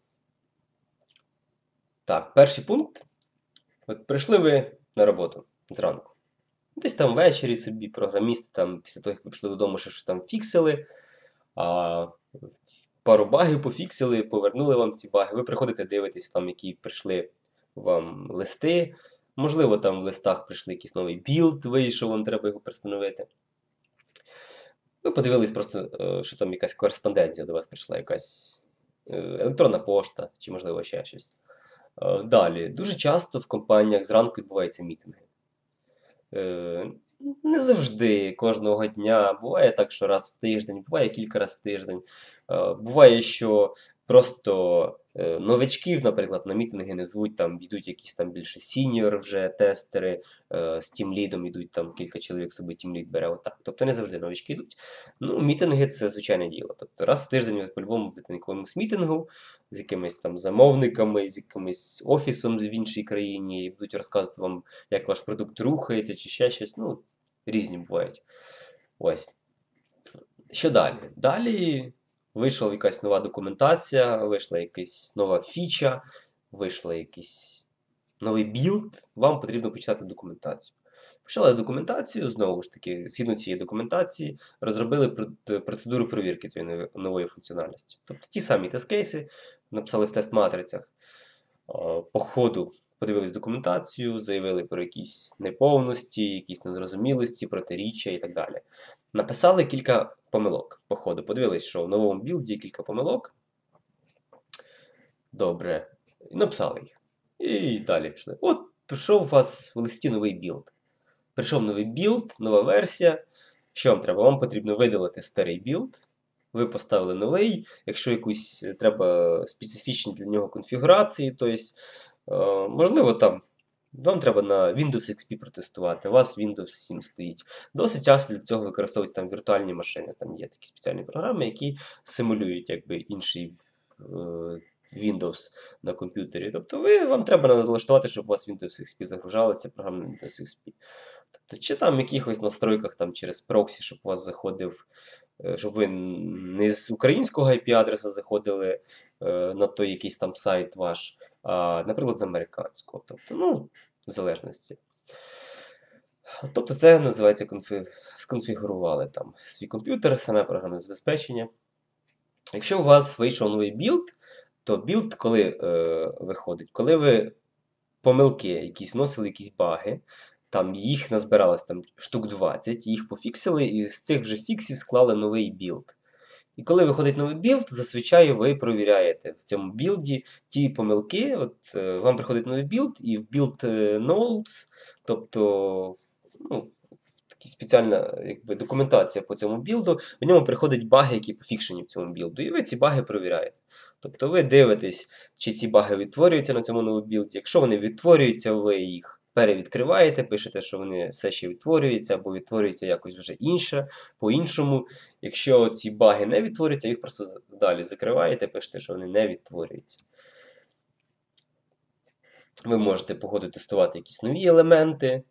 Так, перший пункт. От прийшли ви на роботу зранку. Десь там ввечері собі програмісти, там, після того, як ви пішли додому, ще щось там фіксили, а, пару багів пофіксили, повернули вам ці баги. Ви приходите, дивитесь, там, які прийшли вам листи. Можливо, там в листах прийшли якийсь новий білд, вийшов, вам треба його перестановити. Ви подивились просто, що там якась кореспонденція до вас прийшла, якась електронна пошта, чи, можливо, ще щось. Далі, дуже часто в компаніях зранку відбуваються мітинги. Не завжди, кожного дня. Буває так, що раз в тиждень, буває кілька разів в тиждень. Буває, що просто новачків, наприклад, на мітинги не звуть, там йдуть якісь там більше сіньор вже тестери, з тімлідом йдуть, там кілька чоловік собі тімлід бере отак. Тобто не завжди новачки йдуть. Ну, мітинги – це звичайне діло. Тобто раз в тиждень ви по-любому будете на якомусь мітингу з якимись там замовниками, з якимось офісом в іншій країні, і будуть розказувати вам, як ваш продукт рухається, чи ще щось. Ну, різні бувають. Ось. Що далі? Далі вийшла якась нова документація, вийшла якась нова фіча, вийшла якийсь новий білд, вам потрібно почитати документацію. Почали документацію, знову ж таки, згідно цієї документації, розробили процедуру перевірки цієї нової функціональності. Тобто ті самі тест-кейси написали в тест-матрицях, по ходу подивились документацію, заявили про якісь неповності, якісь незрозумілості, протиріччя і так далі. Написали кілька помилок по ходу. Подивились, що в новому білді є кілька помилок. Добре. І написали їх. І далі пішли. От, прийшов у вас в листі новий білд. Прийшов новий білд, нова версія. Що вам треба? Вам потрібно видалити старий білд. Ви поставили новий. Якщо якусь треба специфічні для нього конфігурації, то есть, е, можливо, там вам треба на Windows ікс пі протестувати, у вас Windows сім стоїть. Досить часто для цього використовуються там віртуальні машини. Там є такі спеціальні програми, які симулюють якби інший е, Windows на комп'ютері. Тобто ви, вам треба налаштувати, щоб у вас Windows ікс пі загружалася, програма Windows ікс пі. Тобто, чи там в якихось настройках там, через проксі, щоб у вас заходив, щоб ви не з українського ай пі-адреса заходили е, на той якийсь там сайт ваш, а, наприклад, з американського. Тобто, ну, в залежності. Тобто це називається конфі... сконфігурували там свій комп'ютер, саме програмне забезпечення. Якщо у вас вийшов новий білд, то білд коли е, виходить? Коли ви помилки якісь вносили, якісь баги, там їх назбиралось там штук двадцять, їх пофіксили, і з цих вже фіксів склали новий білд. І коли виходить новий білд, зазвичай ви провіряєте в цьому білді ті помилки. От е, вам приходить новий білд, і в build notes, тобто ну, така спеціальна якби, документація по цьому білду, в ньому приходять баги, які пофікшені в цьому білду. І ви ці баги провіряєте. Тобто ви дивитесь, чи ці баги відтворюються на цьому новому білді. Якщо вони відтворюються, ви їх перевідкриваєте, пишете, що вони все ще відтворюються, або відтворюються якось вже інше, по-іншому. Якщо ці баги не відтворюються, їх просто далі закриваєте, пишете, що вони не відтворюються. Ви можете по ходу тестувати якісь нові елементи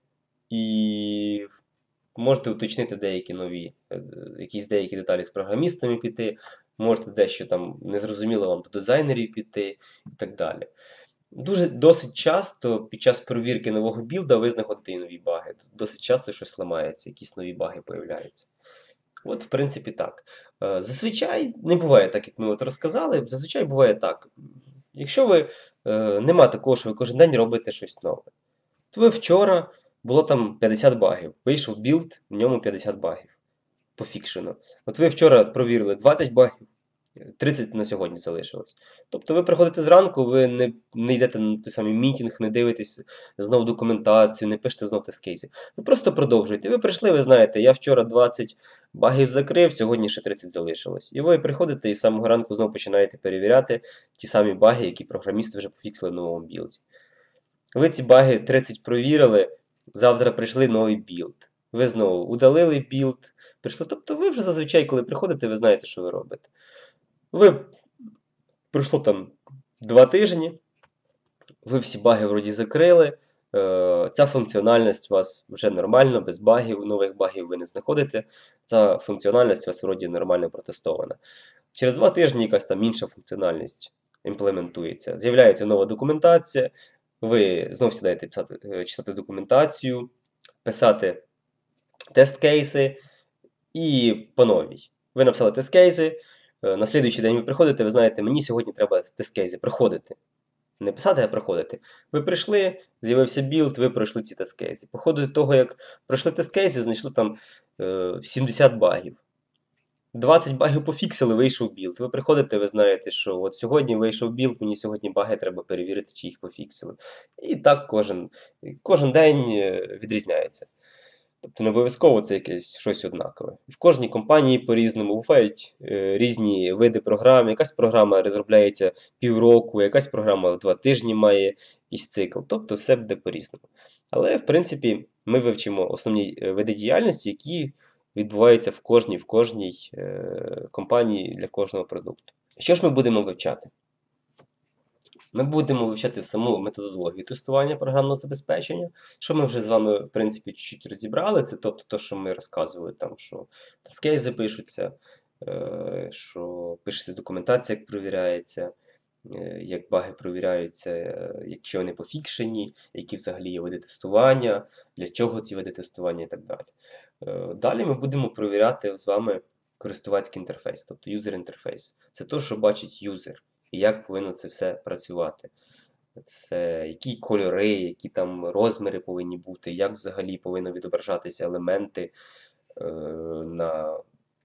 і можете уточнити деякі нові, якісь деякі деталі з програмістами піти, можете дещо там незрозуміло вам до дизайнерів піти і так далі. Дуже досить часто під час перевірки нового білда ви знаходите і нові баги. Досить часто щось ламається, якісь нові баги появляються. От, в принципі, так. Зазвичай не буває так, як ми от розказали. Зазвичай буває так. Якщо ви е, нема такого, що ви кожен день робите щось нове, то ви вчора було там п'ятдесят багів. Вийшов білд, в ньому п'ятдесят багів. Пофікшено. От ви вчора провірили двадцять багів, тридцять на сьогодні залишилось. Тобто ви приходите зранку, ви не, не йдете на той самий мітінг, не дивитесь знов документацію, не пишете знов тест-кейси. Ви просто продовжуєте. Ви прийшли, ви знаєте, я вчора двадцять багів закрив, сьогодні ще тридцять залишилось. І ви приходите і з самого ранку знову починаєте перевіряти ті самі баги, які програмісти вже пофіксили в новому білді. Ви ці баги тридцять провірили, завтра прийшли новий білд. Ви знову удалили білд, прийшли. Тобто ви вже зазвичай, коли приходите, ви знаєте, що ви робите. Ви пройшло там два тижні, ви всі баги вроді закрили, е, ця функціональність у вас вже нормально, без багів, нових багів ви не знаходите, ця функціональність у вас вроді нормально протестована. Через два тижні якась там інша функціональність імплементується. З'являється нова документація, ви знову сідаєте писати, читати документацію, писати тест-кейси і по новій. Ви написали тест-кейси, на слідуючий день ви приходите, ви знаєте, мені сьогодні треба тест-кейси проходити. Не писати, а проходити. Ви прийшли, з'явився білд, ви пройшли ці тест-кейси. По ходу того, як пройшли тест-кейси, знайшли там е, сімдесят багів. двадцять багів пофіксили, вийшов білд. Ви приходите, ви знаєте, що от сьогодні вийшов білд, мені сьогодні баги треба перевірити, чи їх пофіксили. І так кожен, кожен день відрізняється. Тобто не обов'язково це якесь щось однакове. В кожній компанії по-різному бувають е, різні види програм. Якась програма розробляється півроку, якась програма в два тижні має якийсь цикл. Тобто все буде по-різному. Але, в принципі, ми вивчимо основні види діяльності, які відбуваються в кожній, в кожній е, компанії для кожного продукту. Що ж ми будемо вивчати? Ми будемо вивчати саму методологію тестування програмного забезпечення, що ми вже з вами, в принципі, чуть-чуть розібрали. Це тобто те, що ми розказували, там, що тест-кейси пишуться, що пишеться документація, як провіряється, як баги провіряються, якщо вони пофікшені, які взагалі є види тестування, для чого ці види тестування і так далі. Далі ми будемо провіряти з вами користувацький інтерфейс, тобто юзер-інтерфейс. Це те, що бачить юзер. І як повинно це все працювати. Це які кольори, які там розміри повинні бути, як взагалі повинні відображатися елементи е, на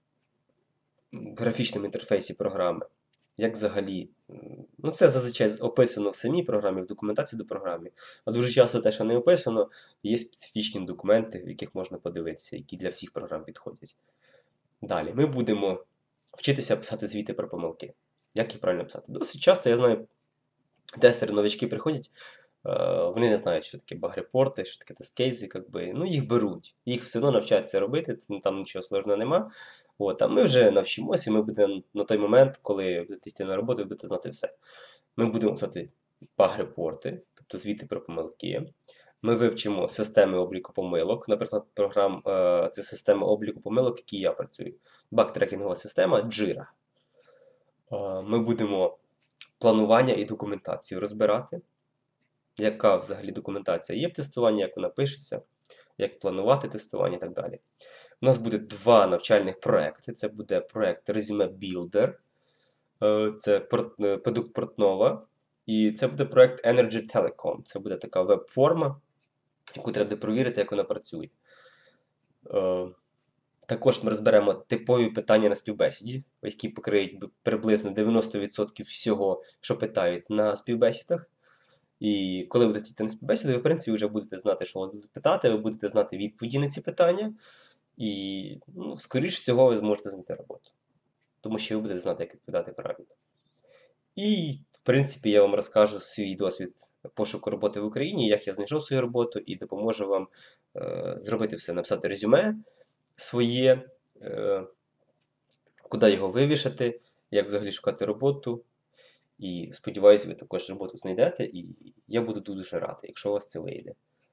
графічному інтерфейсі програми. Як взагалі. Ну, це зазвичай описано в самій програмі, в документації до програми. А дуже часто те, що не описано, є специфічні документи, в яких можна подивитися, які для всіх програм підходять. Далі ми будемо вчитися писати звіти про помилки. Як їх правильно писати? Досить часто, я знаю, тестери-новички приходять, вони не знають, що таке баг-репорти, що таке тест-кейси, якби, ну їх беруть. Їх все одно навчаться робити, там нічого складного нема. От, а ми вже навчимося, ми будемо на той момент, коли будете йти на роботу, ви будете знати все. Ми будемо писати баг-репорти, тобто звіти про помилки. Ми вивчимо системи обліку помилок. Наприклад, програм, е, це система обліку помилок, які я працюю. Бактрекінгова система Jira. Е, Ми будемо планування і документацію розбирати. Яка взагалі документація є в тестуванні, як вона пишеться, як планувати тестування і так далі. У нас буде два навчальних проекти. Це буде проект Resume Builder, е, це пор- продукт Portnova, і це буде проект Energy Telecom. Це буде така веб-форма, яку треба буде провірити, як вона працює. Е, Також ми розберемо типові питання на співбесіді, які покриють приблизно дев'яносто відсотків всього, що питають на співбесідах. І коли будете йти на співбесіду, ви, в принципі, вже будете знати, що вас будуть питати, ви будете знати відповіді на ці питання, і, ну, скоріш всього, ви зможете знайти роботу. Тому що ви будете знати, як відповідати правильно. І, в принципі, я вам розкажу свій досвід пошуку роботи в Україні, як я знайшов свою роботу, і допоможу вам е, зробити все, написати резюме своє, е, куди його вивішати, як взагалі шукати роботу. І сподіваюся, ви також роботу знайдете, і я буду дуже радий, якщо у вас це вийде.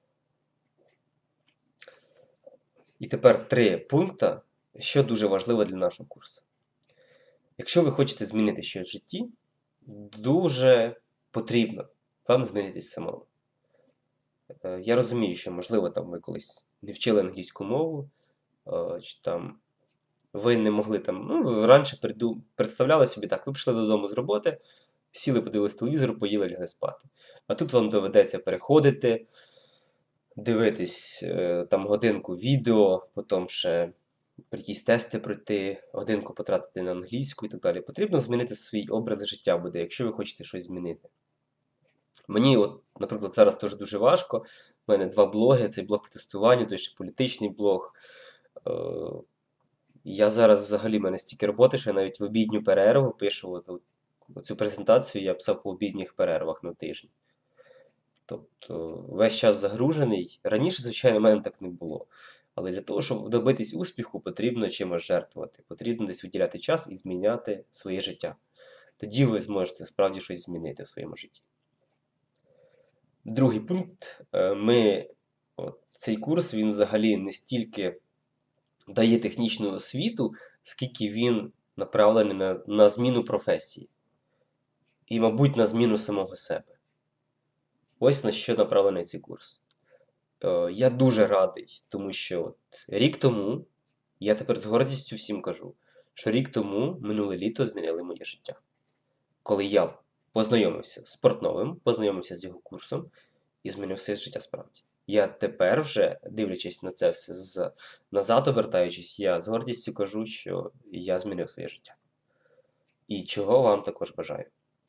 І тепер три пункти, що дуже важливо для нашого курсу. Якщо ви хочете змінити щось в житті, дуже потрібно вам змінитись самому. Е, Я розумію, що, можливо, там ви колись не вчили англійську мову, е, чи там ви не могли там, ну, ви раніше приду- представляли собі так, ви прийшли додому з роботи, сіли, подивились телевізор, поїли, лягли спати. А тут вам доведеться переходити, дивитись е, там годинку відео, потім ще якісь тести пройти, годинку потратити на англійську і так далі. Потрібно змінити свій образ життя буде, якщо ви хочете щось змінити. Мені, от, наприклад, зараз теж дуже важко. У мене два блоги, цей блог по тестуванню, той ще політичний блог. Е, Я зараз взагалі, в мене стільки роботи, що я навіть в обідню перерву пишу от, от, цю презентацію, я писав по обідніх перервах на тиждень. Тобто весь час загружений. Раніше, звичайно, в мене так не було. Але для того, щоб добитись успіху, потрібно чимось жертвувати. Потрібно десь виділяти час і зміняти своє життя. Тоді ви зможете справді щось змінити в своєму житті. Другий пункт. Ми, от, цей курс, він взагалі не стільки дає технічну освіту, скільки він направлений на, на зміну професії. І, мабуть, на зміну самого себе. Ось на що направлений цей курс. Е, Я дуже радий, тому що от рік тому, я тепер з гордістю всім кажу, що рік тому, минуле літо, змінили моє життя. Коли я познайомився з Портновим, познайомився з його курсом і змінив своє життя справді. Я тепер вже, дивлячись на це все з, назад обертаючись, я з гордістю кажу, що я змінив своє життя. І чого вам також бажаю.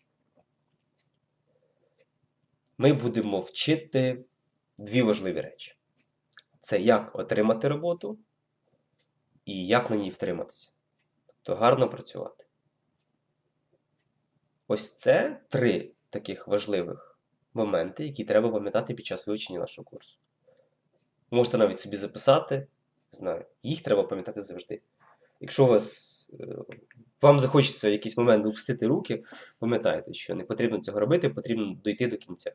Ми будемо вчити дві важливі речі. Це як отримати роботу і як на ній втриматися. Тобто гарно працювати. Ось це три таких важливих моменти, які треба пам'ятати під час вивчення нашого курсу. Можете навіть собі записати, знаю, їх треба пам'ятати завжди. Якщо у вас, вам захочеться в якийсь момент опустити руки, пам'ятайте, що не потрібно цього робити, потрібно дойти до кінця.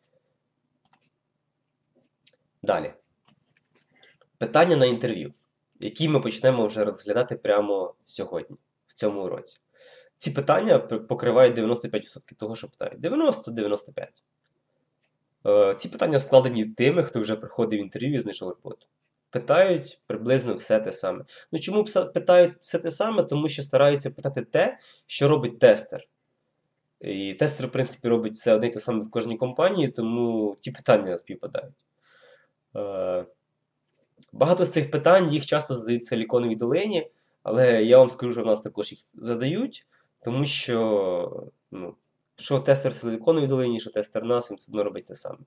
Далі. Питання на інтерв'ю, які ми почнемо вже розглядати прямо сьогодні, в цьому уроці. Ці питання покривають дев'яносто п'ять відсотків того, що питають. дев'яносто - дев'яносто п'ять. Ці питання складені тими, хто вже проходив інтерв'ю і знайшов роботу. Питають приблизно все те саме. Ну чому питають все те саме? Тому що стараються питати те, що робить тестер. І тестер, в принципі, робить все одне й те саме в кожній компанії, тому ті питання співпадають. Багато з цих питань, їх часто задають в Силіконовій долині, але я вам скажу, що в нас також їх задають, тому що, ну, що тестер в Силіконовій долині, що тестер нас, він все одно робить те саме.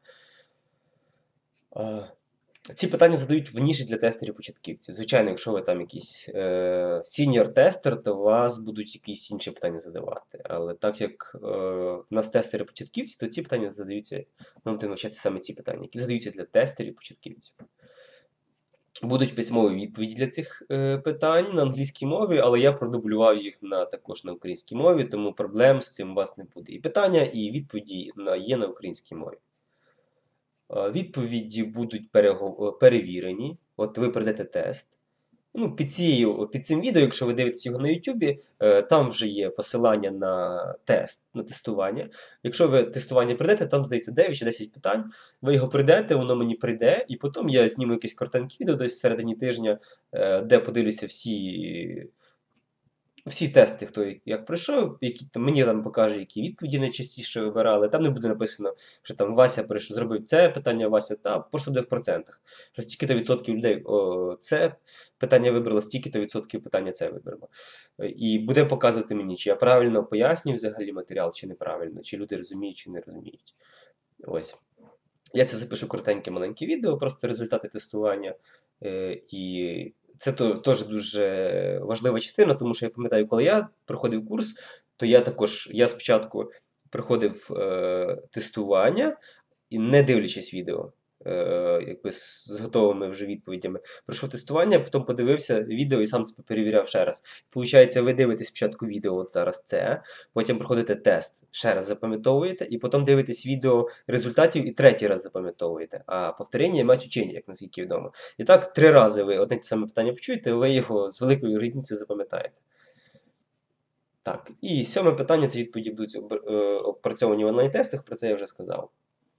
Ці питання задають в ніші для тестерів-початківців. Звичайно, якщо ви там якийсь е, сіньор-тестер, то у вас будуть якісь інші питання задавати. Але так як е, в нас тестери-початківці, то ці питання задаються, ми будемо вивчати саме ці питання, які задаються для тестерів-початківців. Будуть письмові відповіді для цих е, питань на англійській мові, але я продублював їх на, також на українській мові, тому проблем з цим у вас не буде. І питання, і відповіді на, є на українській мові. Е, Відповіді будуть перего- перевірені. От ви пройдете тест. Ну, під, цією, під цим відео, якщо ви дивитесь його на YouTube, е, там вже є посилання на тест, на тестування. Якщо ви тестування прийдете, там, здається, дев'ять чи десять питань. Ви його прийдете, воно мені прийде, і потім я зніму якесь коротеньке відео десь всередині тижня, е, де подивлюся всі. Всі тести, хто як пройшов, які там мені там покаже, які відповіді найчастіше вибирали. Там не буде написано, що там Вася прийшов, зробив це питання, Вася та просто буде в процентах. Що стільки-то відсотків людей о, це питання вибрало, стільки-то відсотків питання це вибрало. І буде показувати мені, чи я правильно пояснюю взагалі матеріал, чи неправильно, чи люди розуміють, чи не розуміють. Ось. Я це запишу коротеньке маленьке відео, просто результати тестування. Е, і це то, теж дуже важлива частина, тому що я пам'ятаю, коли я проходив курс, то я також я спочатку проходив е, тестування і не дивлячись відео, е, якби з, з готовими вже відповідями. Пройшов тестування, потім подивився відео і сам себе перевіряв ще раз. Получається, ви дивитесь спочатку відео, от зараз це, потім проходите тест, ще раз запам'ятовуєте, і потім дивитесь відео результатів і третій раз запам'ятовуєте. А повторення мать учення, як наскільки відомо. І так, три рази ви одне те саме питання почуєте, ви його з великою різницею запам'ятаєте. Так, і сьоме питання, це відповіді будуть опрацьовані в онлайн-тестах, про це я вже сказав.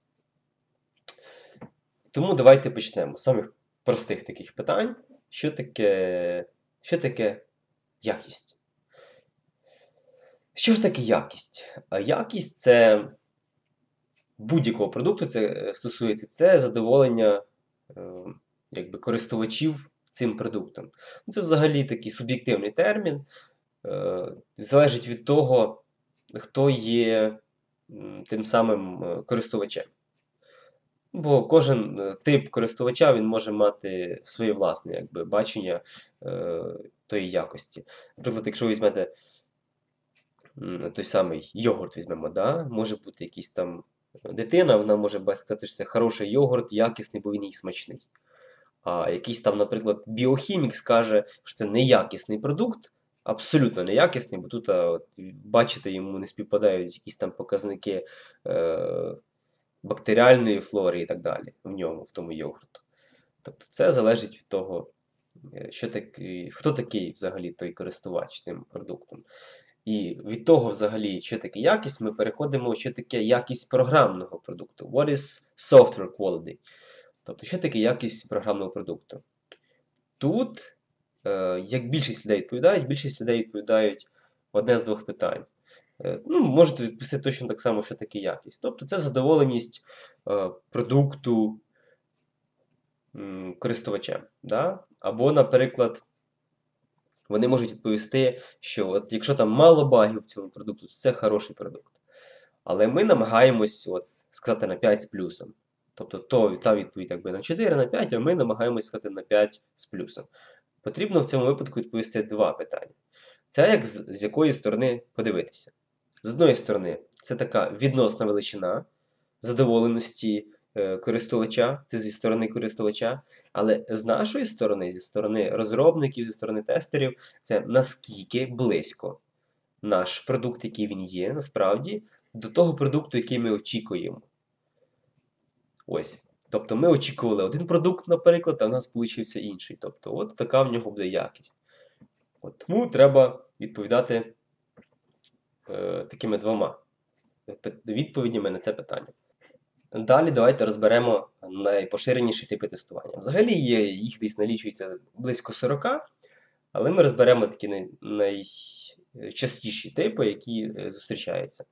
Тому давайте почнемо з самих простих таких питань. Що таке, що таке якість? Що ж таке якість? А якість це будь-якого продукту, це стосується це задоволення е, якби, користувачів цим продуктом. Це взагалі такий суб'єктивний термін. Е, залежить від того, хто є тим самим користувачем. Бо кожен тип користувача він може мати своє власне якби, бачення е, тої якості. Наприклад, якщо ви візьмете той самий йогурт, візьмемо, да? Може бути якийсь там дитина, вона може сказати, що це хороший йогурт, якісний, бо він їй смачний. А якийсь там, наприклад, біохімік скаже, що це неякісний продукт, абсолютно неякісний, бо тут, от, бачите, йому не співпадають якісь там показники е, бактеріальної флори і так далі в ньому, в тому йогурту. Тобто це залежить від того, що такий, хто такий взагалі той користувач тим продуктом. І від того взагалі, що таке якість, ми переходимо, що таке якість програмного продукту. What is software quality? Тобто, що таке якість програмного продукту? Тут, е, як більшість людей відповідають, більшість людей відповідають одне з двох питань. Е, ну, можете відповісти точно так само, що таке якість. Тобто, це задоволеність е, продукту м, користувачем. Да? Або, наприклад, вони можуть відповісти, що от якщо там мало багів в цьому продукту, то це хороший продукт. Але ми намагаємось от, сказати на п'ять з плюсом. Тобто то, та відповідь якби на чотири, на п'ять, а ми намагаємось сказати на п'ять з плюсом. Потрібно в цьому випадку відповісти два питання. Це як з, з якої сторони подивитися. З одної сторони, це така відносна величина задоволеності е, користувача, це зі сторони користувача. Але з нашої сторони, зі сторони розробників, зі сторони тестерів, це наскільки близько наш продукт, який він є, насправді, до того продукту, який ми очікуємо. Ось. Тобто ми очікували один продукт, наприклад, а в нас вийшов інший. Тобто, от така в нього буде якість. От, тому треба відповідати е, такими двома відповідями на це питання. Далі давайте розберемо найпоширеніші типи тестування. Взагалі є, їх десь налічується близько сорок, але ми розберемо такі най, найчастіші типи, які зустрічаються.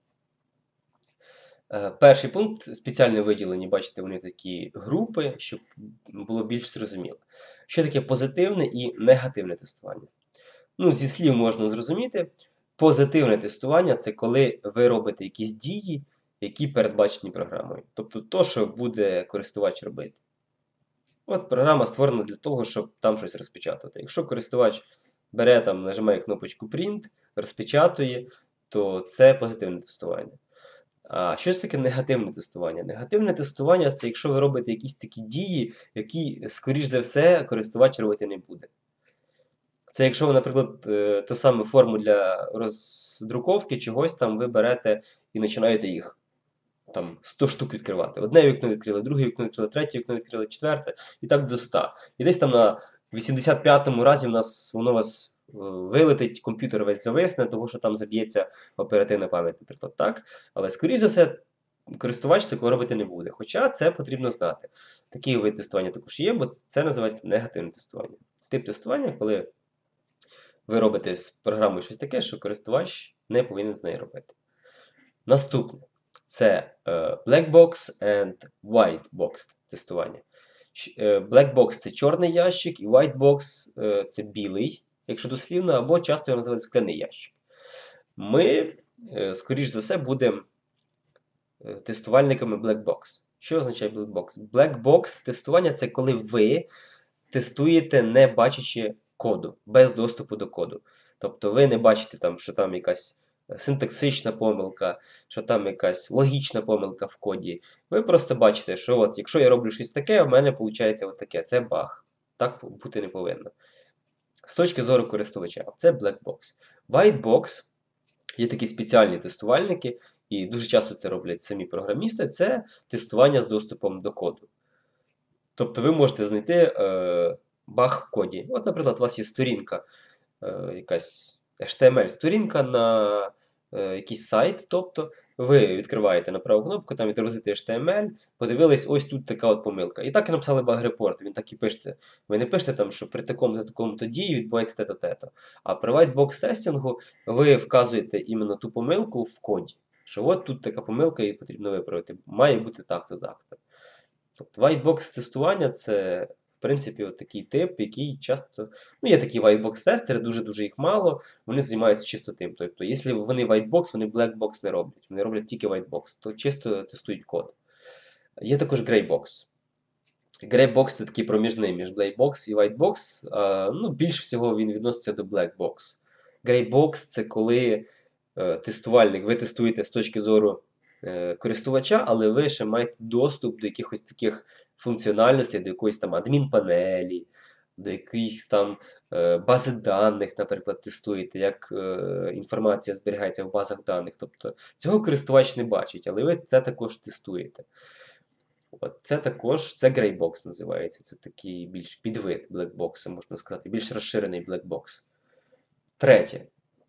Перший пункт спеціально виділені, бачите, вони такі групи, щоб було більш зрозуміло. Що таке позитивне і негативне тестування? Ну, зі слів можна зрозуміти, позитивне тестування – це коли ви робите якісь дії, які передбачені програмою. Тобто то, що буде користувач робити. От програма створена для того, щоб там щось розпечатати. Якщо користувач бере, там, нажимає кнопочку Print, розпечатує, то це позитивне тестування. А що ж таке негативне тестування? Негативне тестування – це якщо ви робите якісь такі дії, які, скоріш за все, користувач робити не буде. Це якщо ви, наприклад, ту саму форму для роздруковки чогось там ви берете і починаєте їх там сто штук відкривати. Одне вікно відкрили, друге вікно відкрили, третє вікно відкрили, четверте, і так до ста. І десь там на вісімдесят п'ятому разі в нас воно вас е, вилетить, комп'ютер весь зависне, тому що там заб'ється оперативна пам'ять, наприклад, так. Але, скоріш за все, користувач такого робити не буде. Хоча це потрібно знати. Такий вид тестування також є, бо це називається негативне тестування. Це тип тестування, коли ви робите з програмою щось таке, що користувач не повинен з нею робити. Наступне це uh, Black Box and White Box тестування. Black Box це чорний ящик, і White Box uh, це білий, якщо дослівно, або часто його називають скляний ящик. Ми, uh, скоріш за все, будемо uh, тестувальниками Black Box. Що означає Black Box? Black Box тестування це коли ви тестуєте, не бачачи коду, без доступу до коду. Тобто ви не бачите, там, що там якась синтаксична помилка, що там якась логічна помилка в коді. Ви просто бачите, що от, якщо я роблю щось таке, в мене виходить от таке. Це баг. Так бути не повинно. З точки зору користувача, це Black Box. White Box є такі спеціальні тестувальники, і дуже часто це роблять самі програмісти, це тестування з доступом до коду. Тобто ви можете знайти е, баг в коді. От, наприклад, у вас є сторінка, е, якась ейч ті ем ель-сторінка на е, якийсь сайт. Тобто ви відкриваєте на праву кнопку, там відобразити ейч ті ем ель, подивились, ось тут така от помилка. І так і написали баг-репорт, він так і пишеться. Ви не пишете, там, що при такому-то такому-то дії відбувається те-то, те-то. А при whitebox тестінгу ви вказуєте іменно ту помилку в коді. Що от тут така помилка і потрібно виправити. Має бути так-то, так-то. Тобто whitebox тестування це, в принципі, от такий тип, який часто. Ну, є такі whitebox тестери, дуже-дуже їх мало, вони займаються чисто тим. Тобто, якщо вони whitebox, вони blackbox не роблять. Вони роблять тільки whitebox, то чисто тестують код. Є також graybox. Graybox це такий проміжний між blackbox і whitebox. А, ну, більш всього він відноситься до blackbox. Graybox це коли е, тестувальник, ви тестуєте з точки зору користувача, але ви ще маєте доступ до якихось таких функціональностей, до якоїсь там адмінпанелі, до якихось там е, бази даних, наприклад, тестуєте, як е, інформація зберігається в базах даних. Тобто цього користувач не бачить, але ви це також тестуєте. От, це також, це Graybox називається, це такий більш підвид Blackbox, можна сказати, більш розширений Blackbox. Третє.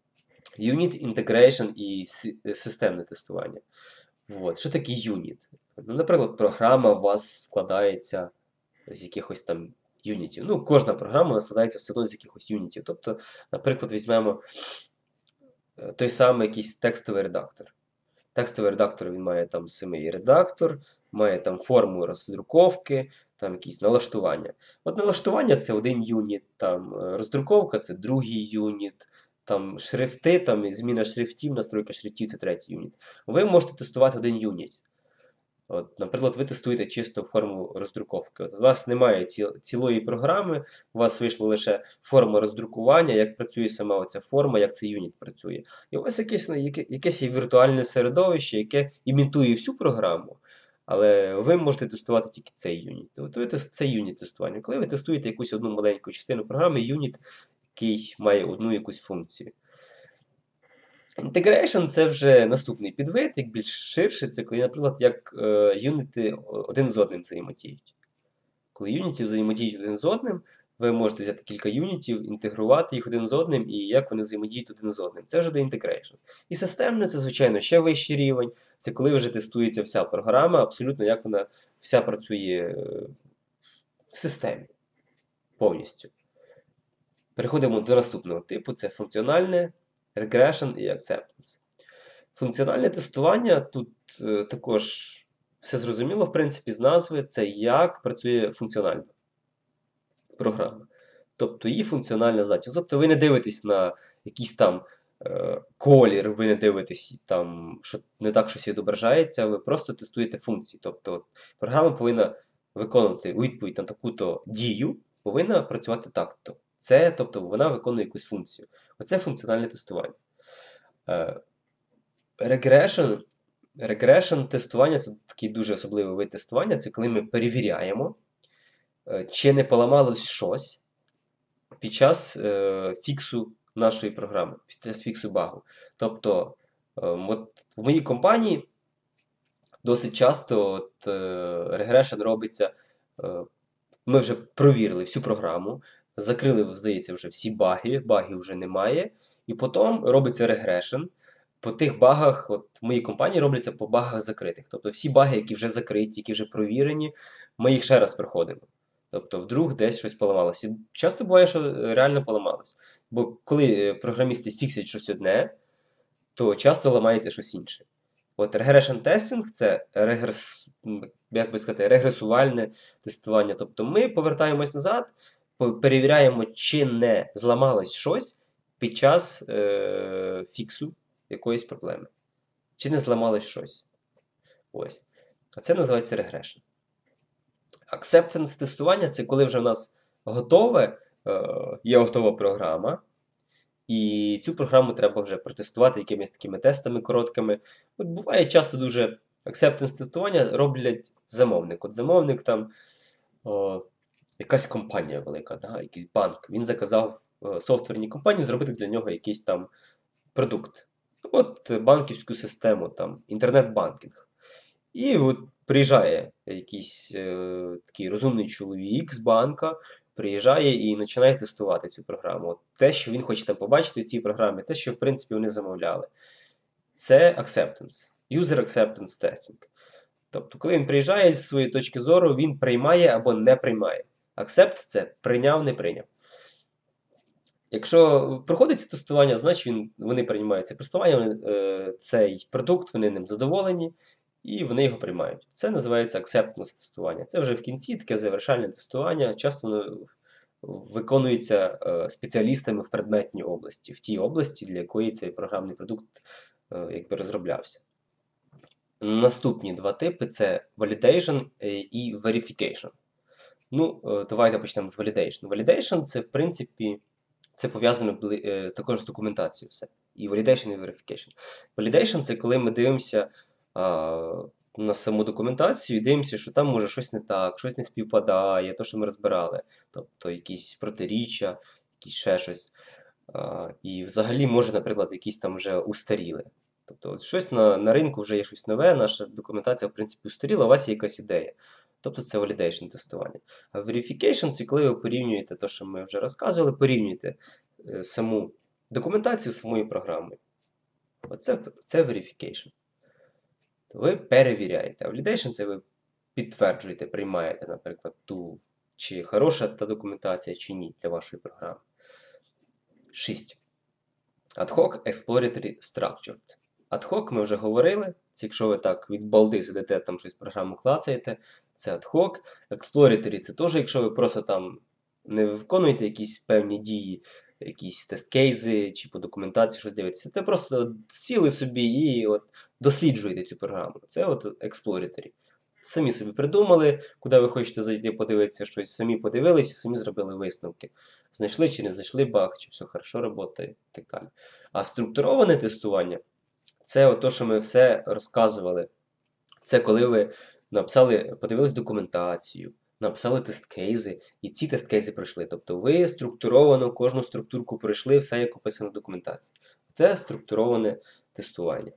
Unit Integration і системне тестування. От. Що таке юніт? Ну, наприклад, програма у вас складається з якихось там юнітів. Ну, кожна програма складається все одно з якихось юнітів. Тобто, наприклад, візьмемо той самий якийсь текстовий редактор. Текстовий редактор, він має там самий редактор, має там форму роздруковки, там якісь налаштування. От налаштування це один юніт, там роздруковка це другий юніт. Там шрифти, там зміна шрифтів, настройка шрифтів це третій юніт. Ви можете тестувати один юніт. От, наприклад, ви тестуєте чисто форму роздруковки. От, у вас немає ціл, цілої програми, у вас вийшла лише форма роздрукування, як працює сама оця форма, як цей юніт працює. І у вас якесь, яке, якесь є віртуальне середовище, яке імітує всю програму, але ви можете тестувати тільки цей юніт. От ви це юніт тестування. Коли ви тестуєте якусь одну маленьку частину програми, юніт, який має одну якусь функцію. Integration – це вже наступний підвид, як більш ширше, це коли, наприклад, як е, юніти один з одним взаємодіють. Коли юніти взаємодіють один з одним, ви можете взяти кілька юнітів, інтегрувати їх один з одним, і як вони взаємодіють один з одним. Це вже до integration. І системне – це, звичайно, ще вищий рівень. Це коли вже тестується вся програма, абсолютно як вона вся працює в системі повністю. Переходимо до наступного типу, це функціональне, regression і acceptance. Функціональне тестування, тут е, також все зрозуміло, в принципі, з назви, це як працює функціональна програма. Тобто її функціональна здатність. Тобто ви не дивитесь на якийсь там е, колір, ви не дивитесь, там, що не так щось відображається, ви просто тестуєте функції. Тобто от, програма повинна виконувати відповідь на таку-то дію, повинна працювати так-то. Це, тобто, вона виконує якусь функцію. Оце функціональне тестування. Regression, regression тестування – це такий дуже особливий вид тестування. Це коли ми перевіряємо, чи не поламалось щось під час е, фіксу нашої програми, під час фіксу багу. Тобто, е, от в моїй компанії Досить часто от, е, регрешн робиться, е, ми вже провірили всю програму, закрили, здається, вже всі баги, багів вже немає, і потім робиться регрешн. По тих багах, от в моїй компанії робляться по багах закритих. Тобто всі баги, які вже закриті, які вже провірені, ми їх ще раз проходимо. Тобто, вдруг десь щось поламалося. І часто буває, що реально поламалось. Бо коли програмісти фіксять щось одне, то часто ламається щось інше. От regression testing – це регрес, як би сказати, регресувальне тестування. Тобто ми повертаємось назад, перевіряємо, чи не зламалось щось під час е, фіксу якоїсь проблеми. Чи не зламалось щось. Ось. А це називається regression. Acceptance тестування – це коли вже в нас готове, е, є готова програма, і цю програму треба вже протестувати якимись такими тестами короткими. От буває часто дуже acceptance тестування роблять замовник. От замовник там о, якась компанія велика, да, якийсь банк. Він заказав о, софтверній компанії зробити для нього якийсь там продукт. От банківську систему, там, інтернет-банкінг. І от приїжджає якийсь е, такий розумний чоловік з банка, приїжджає і починає тестувати цю програму. От те, що він хоче там побачити в цій програмі, те, що в принципі вони замовляли. Це acceptance. User acceptance testing. Тобто, коли він приїжджає зі своєї точки зору, він приймає або не приймає. Accept – це прийняв, не прийняв. Якщо проходить це тестування, значить він, вони приймають це тестування, вони, е, цей продукт, вони ним задоволені, і вони його приймають. Це називається acceptance тестування. Це вже в кінці таке завершальне тестування. Часто воно виконується е, спеціалістами в предметній області, в тій області, для якої цей програмний продукт е, якби розроблявся. Наступні два типи – це validation і verification. Ну, е, давайте почнемо з validation. Validation – це, в принципі, це пов'язано е, також з документацією все. І validation, і verification. Validation – це коли ми дивимося а, на саму документацію і дивимося, що там може щось не так, щось не співпадає, то, що ми розбирали. Тобто якісь протиріччя, якісь ще щось. А, і взагалі може, наприклад, якісь там вже устаріли. Тобто от щось на, на ринку вже є щось нове, наша документація, в принципі, устаріла, у вас є якась ідея. Тобто це validation тестування. А verification – це коли ви порівнюєте те, що ми вже розказували, порівнюєте е, саму документацію з самою програмою. Оце це verification. Ви перевіряєте. А validation – це ви підтверджуєте, приймаєте, наприклад, ту, чи хороша та документація, чи ні для вашої програми. шість. Ad hoc Exploratory Structured. Ad hoc ми вже говорили. Це якщо ви так від балди сидите, там щось програму клацаєте, це ad hoc. Exploratory – це теж, якщо ви просто там не виконуєте якісь певні дії, якісь тест-кейзи чи по документації щось дивитеся. Це просто сіли собі і от досліджуєте цю програму. Це от Exploratory. Самі собі придумали, куди ви хочете зайти, подивитися щось, самі подивилися, самі зробили висновки. Знайшли чи не знайшли баг, чи все хорошо працює і так далі. А структуроване тестування – це те, що ми все розказували. Це коли ви написали, подивились документацію, написали тест-кейзи, і ці тест-кейзи пройшли. Тобто ви структуровано кожну структурку пройшли, все як описано в документації. Це структуроване тестування.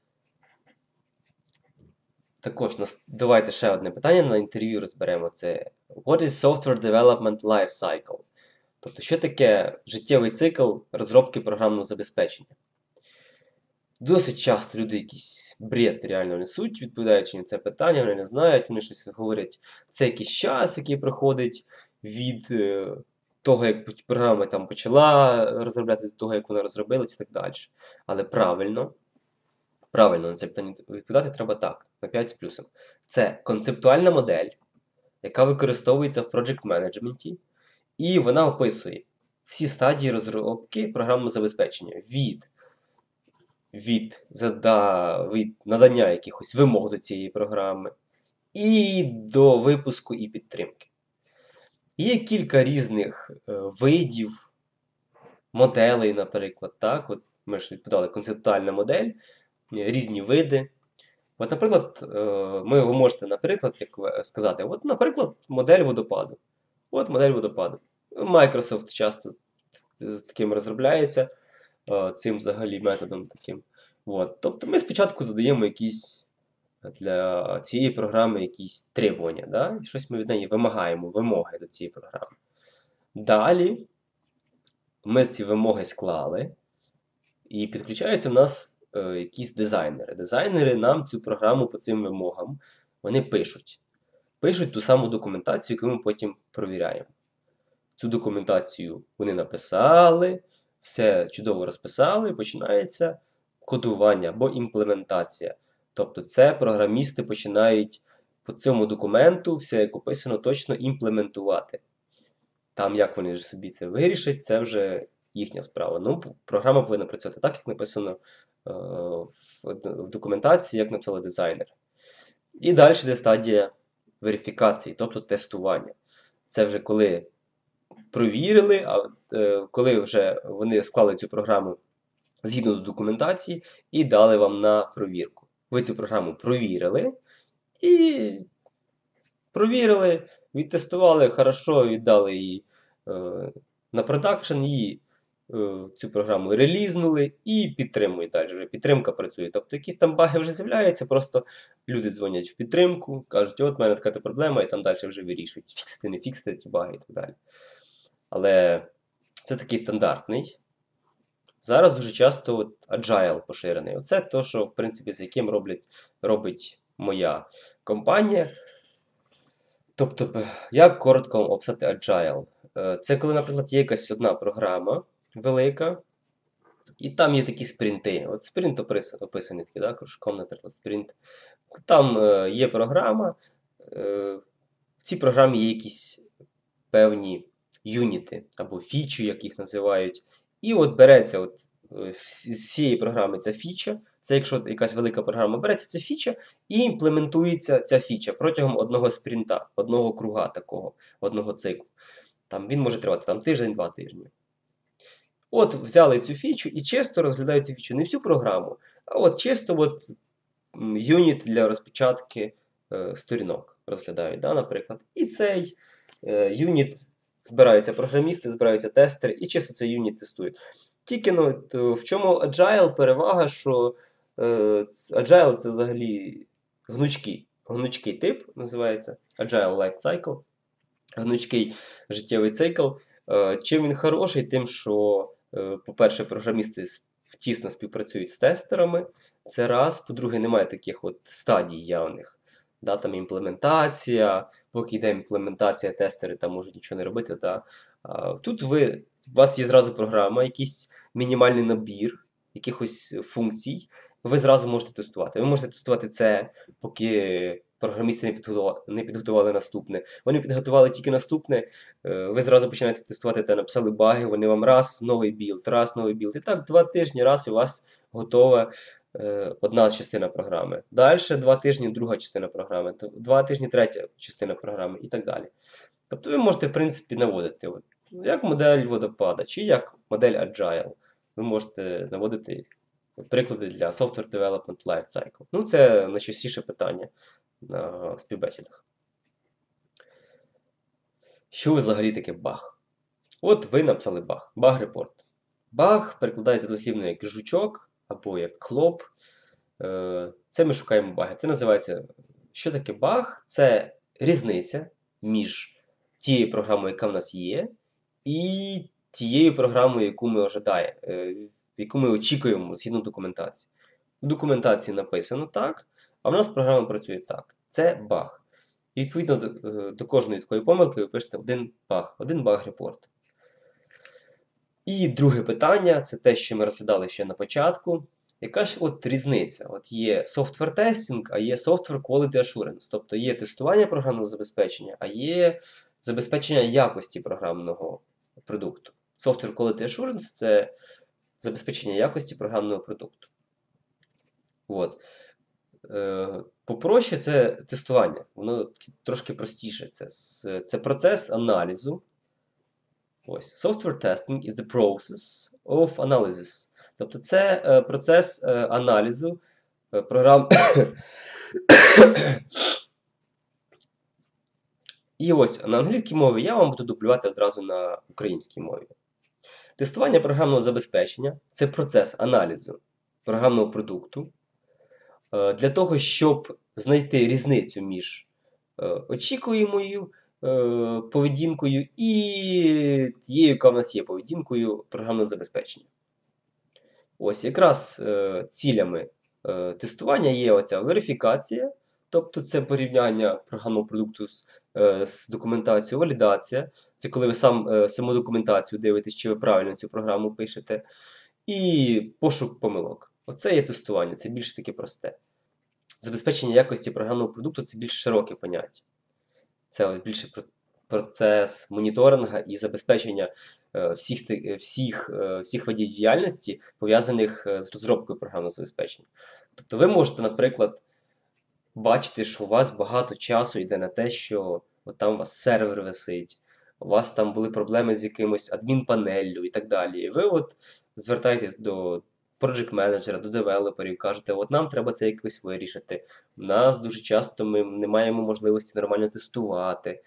Також давайте ще одне питання на інтерв'ю розберемо. Це What is Software Development Life Cycle? Тобто, що таке життєвий цикл розробки програмного забезпечення? Досить часто люди якийсь бред реально несуть, відповідаючи на це питання, вони не знають, вони щось говорять. Це якийсь час, який проходить від е, того, як програма там почала розробляти, до того, як вона розробилась і так далі. Але правильно, правильно на це питання відповідати треба так, на п'ять з плюсом. Це концептуальна модель, яка використовується в project менеджменті, і вона описує всі стадії розробки програмного забезпечення. Від від, зада, від надання якихось вимог до цієї програми і до випуску і підтримки. Є кілька різних е, видів, моделей, наприклад. Так? От ми ж відповідали, концептуальна модель, різні види. От, наприклад, е, ми, ви можете, наприклад, як сказати, от, наприклад, модель водопаду. От модель водопаду. Microsoft часто таким розробляється, е, цим взагалі методом таким. От. Тобто ми спочатку задаємо якісь для цієї програми якісь требування, да? Щось ми від неї вимагаємо, вимоги до цієї програми. Далі ми ці вимоги склали, і підключаються в нас е, якісь дизайнери. Дизайнери нам цю програму по цим вимогам вони пишуть. Пишуть ту саму документацію, яку ми потім провіряємо. Цю документацію вони написали, все чудово розписали, і починається кодування або імплементація. Тобто це програмісти починають по цьому документу, все як описано, точно імплементувати. Там, як вони собі це вирішать, це вже їхня справа. Ну, програма повинна працювати так, як написано е, в документації, як написали дизайнер. І далі йде стадія верифікації, тобто тестування. Це вже коли провірили, а е, коли вже вони склали цю програму згідно до документації і дали вам на провірку. Ви цю програму провірили і провірили, відтестували, хорошо, віддали її е, на продакшн, її е, цю програму релізнули і підтримують далі. Вже підтримка працює. Тобто якісь там баги вже з'являються, просто люди дзвонять в підтримку, кажуть, от в мене така проблема, і там далі вже вирішують, фіксити, не фіксити ті баги і так далі. Але це такий стандартний. Зараз дуже часто от, Agile поширений. Оце те, що, в принципі, з яким роблять, робить моя компанія. Тобто, як коротко описати Agile? Це коли, наприклад, є якась одна програма велика, і там є такі спринти. От спринт описаний такий, да, кружком, наприклад, спринт. Там е, є програма, е, в цій програмі є якісь певні юніти, або фічі, як їх називають. І от береться от, з цієї програми ця фіча, це якщо якась велика програма, береться ця фіча і імплементується ця фіча протягом одного спринта, одного круга такого, одного циклу. Там він може тривати там, тиждень-два тижні. От взяли цю фічу і чисто розглядають цю фічу. Не всю програму, а от чисто от, юніт для розпечатки е, сторінок розглядають, да, наприклад. І цей е, юніт збираються програмісти, збираються тестери, і чисто цей юніт тестують. Тільки ну, в чому Agile перевага, що е, Agile це взагалі гнучкий, гнучкий тип, називається Agile Life Cycle, гнучкий життєвий цикл. Е, чим він хороший? Тим, що, е, по-перше, програмісти тісно співпрацюють з тестерами, це раз, по-друге, немає таких от стадій явних. Да, там імплементація, поки йде імплементація, тестери там можуть нічого не робити. Да. А, тут ви, у вас є зразу програма, якийсь мінімальний набір якихось функцій, ви зразу можете тестувати. Ви можете тестувати це, поки програмісти не підготували, не підготували наступне. Вони підготували тільки наступне, ви зразу починаєте тестувати те, написали баги, вони вам раз, новий білд, раз, новий білд. І так, два тижні, раз, і у вас готова одна частина програми. Далі два тижні друга частина програми, два тижні третя частина програми і так далі. Тобто ви можете, в принципі, наводити от, як модель водопада, чи як модель Agile. Ви можете наводити приклади для Software Development Life Cycle. Ну, це найчастіше питання на співбесідах. Що взагалі таке баг? От ви написали баг. Баг-репорт. Баг перекладається дослівно як жучок або як клоп. Це ми шукаємо баги. Це називається, що таке баг? Це різниця між тією програмою, яка в нас є, і тією програмою, яку ми ожидаємо, яку ми очікуємо згідно документації. В документації написано так, а в нас програма працює так. Це баг. І відповідно до, до кожної такої помилки ви пишете один баг, один баг-репорт. І друге питання, це те, що ми розглядали ще на початку. Яка ж от різниця? От є software testing, а є software quality assurance. Тобто є тестування програмного забезпечення, а є забезпечення якості програмного продукту. Software quality assurance – це забезпечення якості програмного продукту. От. Е, попроще це тестування. Воно трошки простіше. Це, це процес аналізу. Ось. Software testing is the process of analysis. Тобто це е, процес е, аналізу е, програм. І ось на англійській мові я вам буду дублювати одразу на українській мові. Тестування програмного забезпечення – це процес аналізу програмного продукту Е, Для того, щоб знайти різницю між е, очікуємою е, поведінкою і тією, яка в нас є поведінкою програмного забезпечення. Ось якраз е, цілями е, тестування є оця верифікація, тобто це порівняння програмного продукту з, е, з документацією, валідація. Це коли ви сам, е, саму документацію дивитесь, чи ви правильно цю програму пишете. І пошук помилок. Оце є тестування, це більш таке просте. Забезпечення якості програмного продукту це більш широке поняття. Це більше процес моніторингу і забезпечення е, всіх, всіх, е, всіх видів діяльності, пов'язаних з розробкою програмного забезпечення. Тобто ви можете, наприклад, бачити, що у вас багато часу йде на те, що от там у вас сервер висить, у вас там були проблеми з якимось адмінпанеллю і так далі. І ви от звертаєтесь до project менеджера, до девелоперів, кажете, от нам треба це якось вирішити. У нас дуже часто ми не маємо можливості нормально тестувати.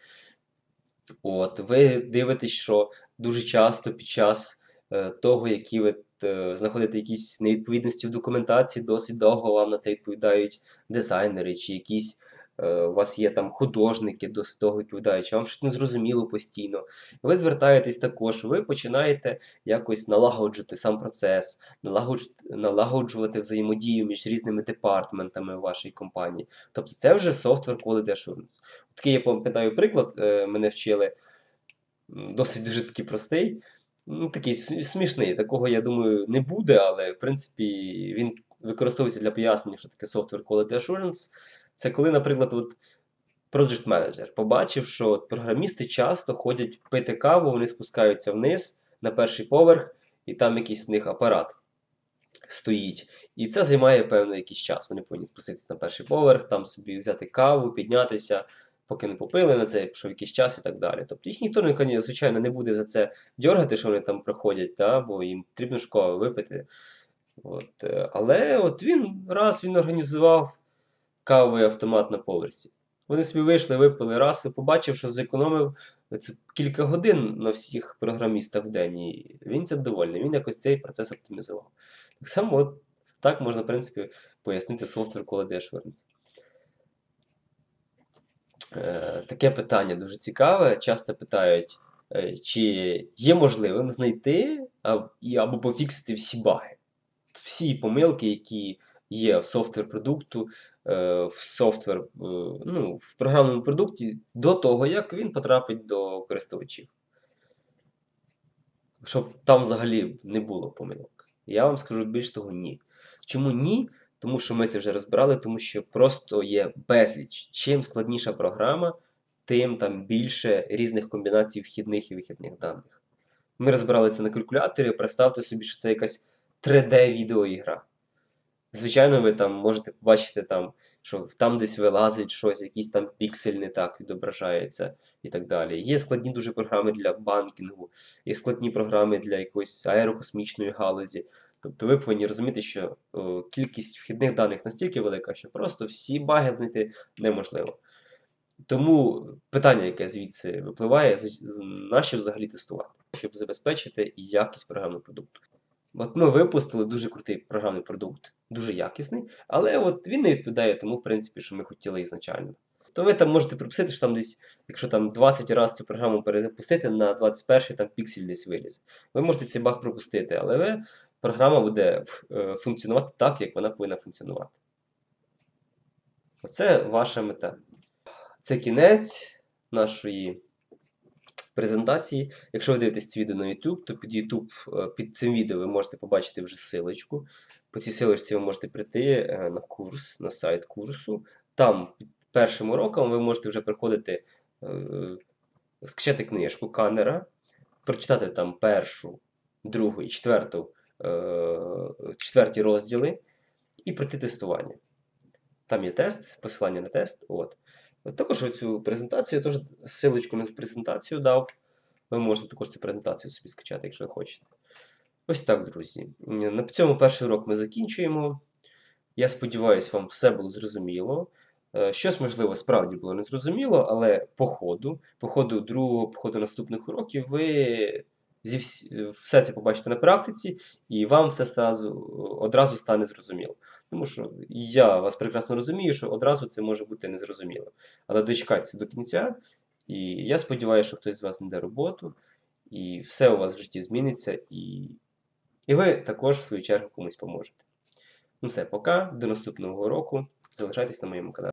От, ви дивитесь, що дуже часто під час е, того, які ви е, знаходите якісь невідповідності в документації, досить довго вам на це відповідають дизайнери, чи якісь е, у вас є там художники, досить довго відповідають, чи вам щось незрозуміло постійно. Ви звертаєтесь також, ви починаєте якось налагоджувати сам процес, налагоджувати, налагоджувати взаємодію між різними департаментами в вашій компанії. Тобто це вже Software Quality Assurance. Такий, я пам'ятаю, приклад, е, мене вчили, досить дуже такий простий, ну, такий смішний. Такого, я думаю, не буде, але, в принципі, він використовується для пояснення, що таке Software Quality Assurance. Це коли, наприклад, от Project Manager побачив, що от програмісти часто ходять пити каву, вони спускаються вниз на перший поверх, і там якийсь в них апарат стоїть. І це займає певний якийсь час. Вони повинні спуститися на перший поверх, там собі взяти каву, піднятися, поки не попили на це, пішов якийсь час і так далі. Тобто їх ніхто, звичайно, не буде за це дьоргати, що вони там проходять, да, бо їм потрібно ж каву випити. От. Але от він раз він організував кавовий автомат на поверсі. Вони собі вийшли, випили раз і побачив, що зекономив це кілька годин на всіх програмістах в день. І він задовольний. Він якось цей процес оптимізував. Так само от, так можна, в принципі, пояснити Software Quality Assurance. Е, таке питання дуже цікаве. Часто питають, е, чи є можливим знайти а, і, або пофіксити всі баги. Всі помилки, які є в софтвер продукту, е, в софтвер, е, ну, в програмному продукті до того, як він потрапить до користувачів. Щоб там взагалі не було помилок. Я вам скажу більш того, ні. Чому ні? Тому що ми це вже розбирали, тому що просто є безліч. Чим складніша програма, тим там більше різних комбінацій вхідних і вихідних даних. Ми розбирали це на калькуляторі, представте собі, що це якась три де-відеоігра. Звичайно, ви там можете побачити, там, що там десь вилазить щось, якийсь там піксель не так відображається і так далі. Є складні дуже програми для банкінгу, є складні програми для якоїсь аерокосмічної галузі. Тобто ви повинні розуміти, що о, кількість вхідних даних настільки велика, що просто всі баги знайти неможливо. Тому питання, яке звідси випливає, нащо взагалі тестувати, щоб забезпечити якість програмного продукту. От ми випустили дуже крутий програмний продукт, дуже якісний, але от він не відповідає тому, в принципі, що ми хотіли ізначально. То ви там можете припустити, що там десь, якщо там двадцять разів цю програму перезапустити, на двадцять перший там піксель десь виліз. Ви можете цей баг пропустити, але ви, програма буде функціонувати так, як вона повинна функціонувати. Оце ваша мета. Це кінець нашої презентації. Якщо ви дивитесь це відео на YouTube, то під YouTube, під цим відео ви можете побачити вже ссылочку. По цій ссылочці ви можете прийти на курс, на сайт курсу. Там під першим уроком ви можете вже приходити, скачати книжку Каннера, прочитати там першу, другу і четверту, четверті розділи і пройти тестування. Там є тест, посилання на тест. От. Також оцю презентацію, я теж ссылочку на презентацію дав. Ви можете також цю презентацію собі скачати, якщо ви хочете. Ось так, друзі. На цьому перший урок ми закінчуємо. Я сподіваюся, вам все було зрозуміло. Щось, можливо, справді було незрозуміло, але по ходу, по ходу другого, по ходу наступних уроків ви Зі вс... Все це побачите на практиці, і вам все сразу, одразу стане зрозуміло. Тому що я вас прекрасно розумію, що одразу це може бути незрозуміло. Але дочекайтеся до кінця, і я сподіваюся, що хтось з вас знайде роботу, і все у вас в житті зміниться, і, і ви також, в свою чергу, комусь поможете. Ну все, пока, до наступного року. Залишайтесь на моєму каналі.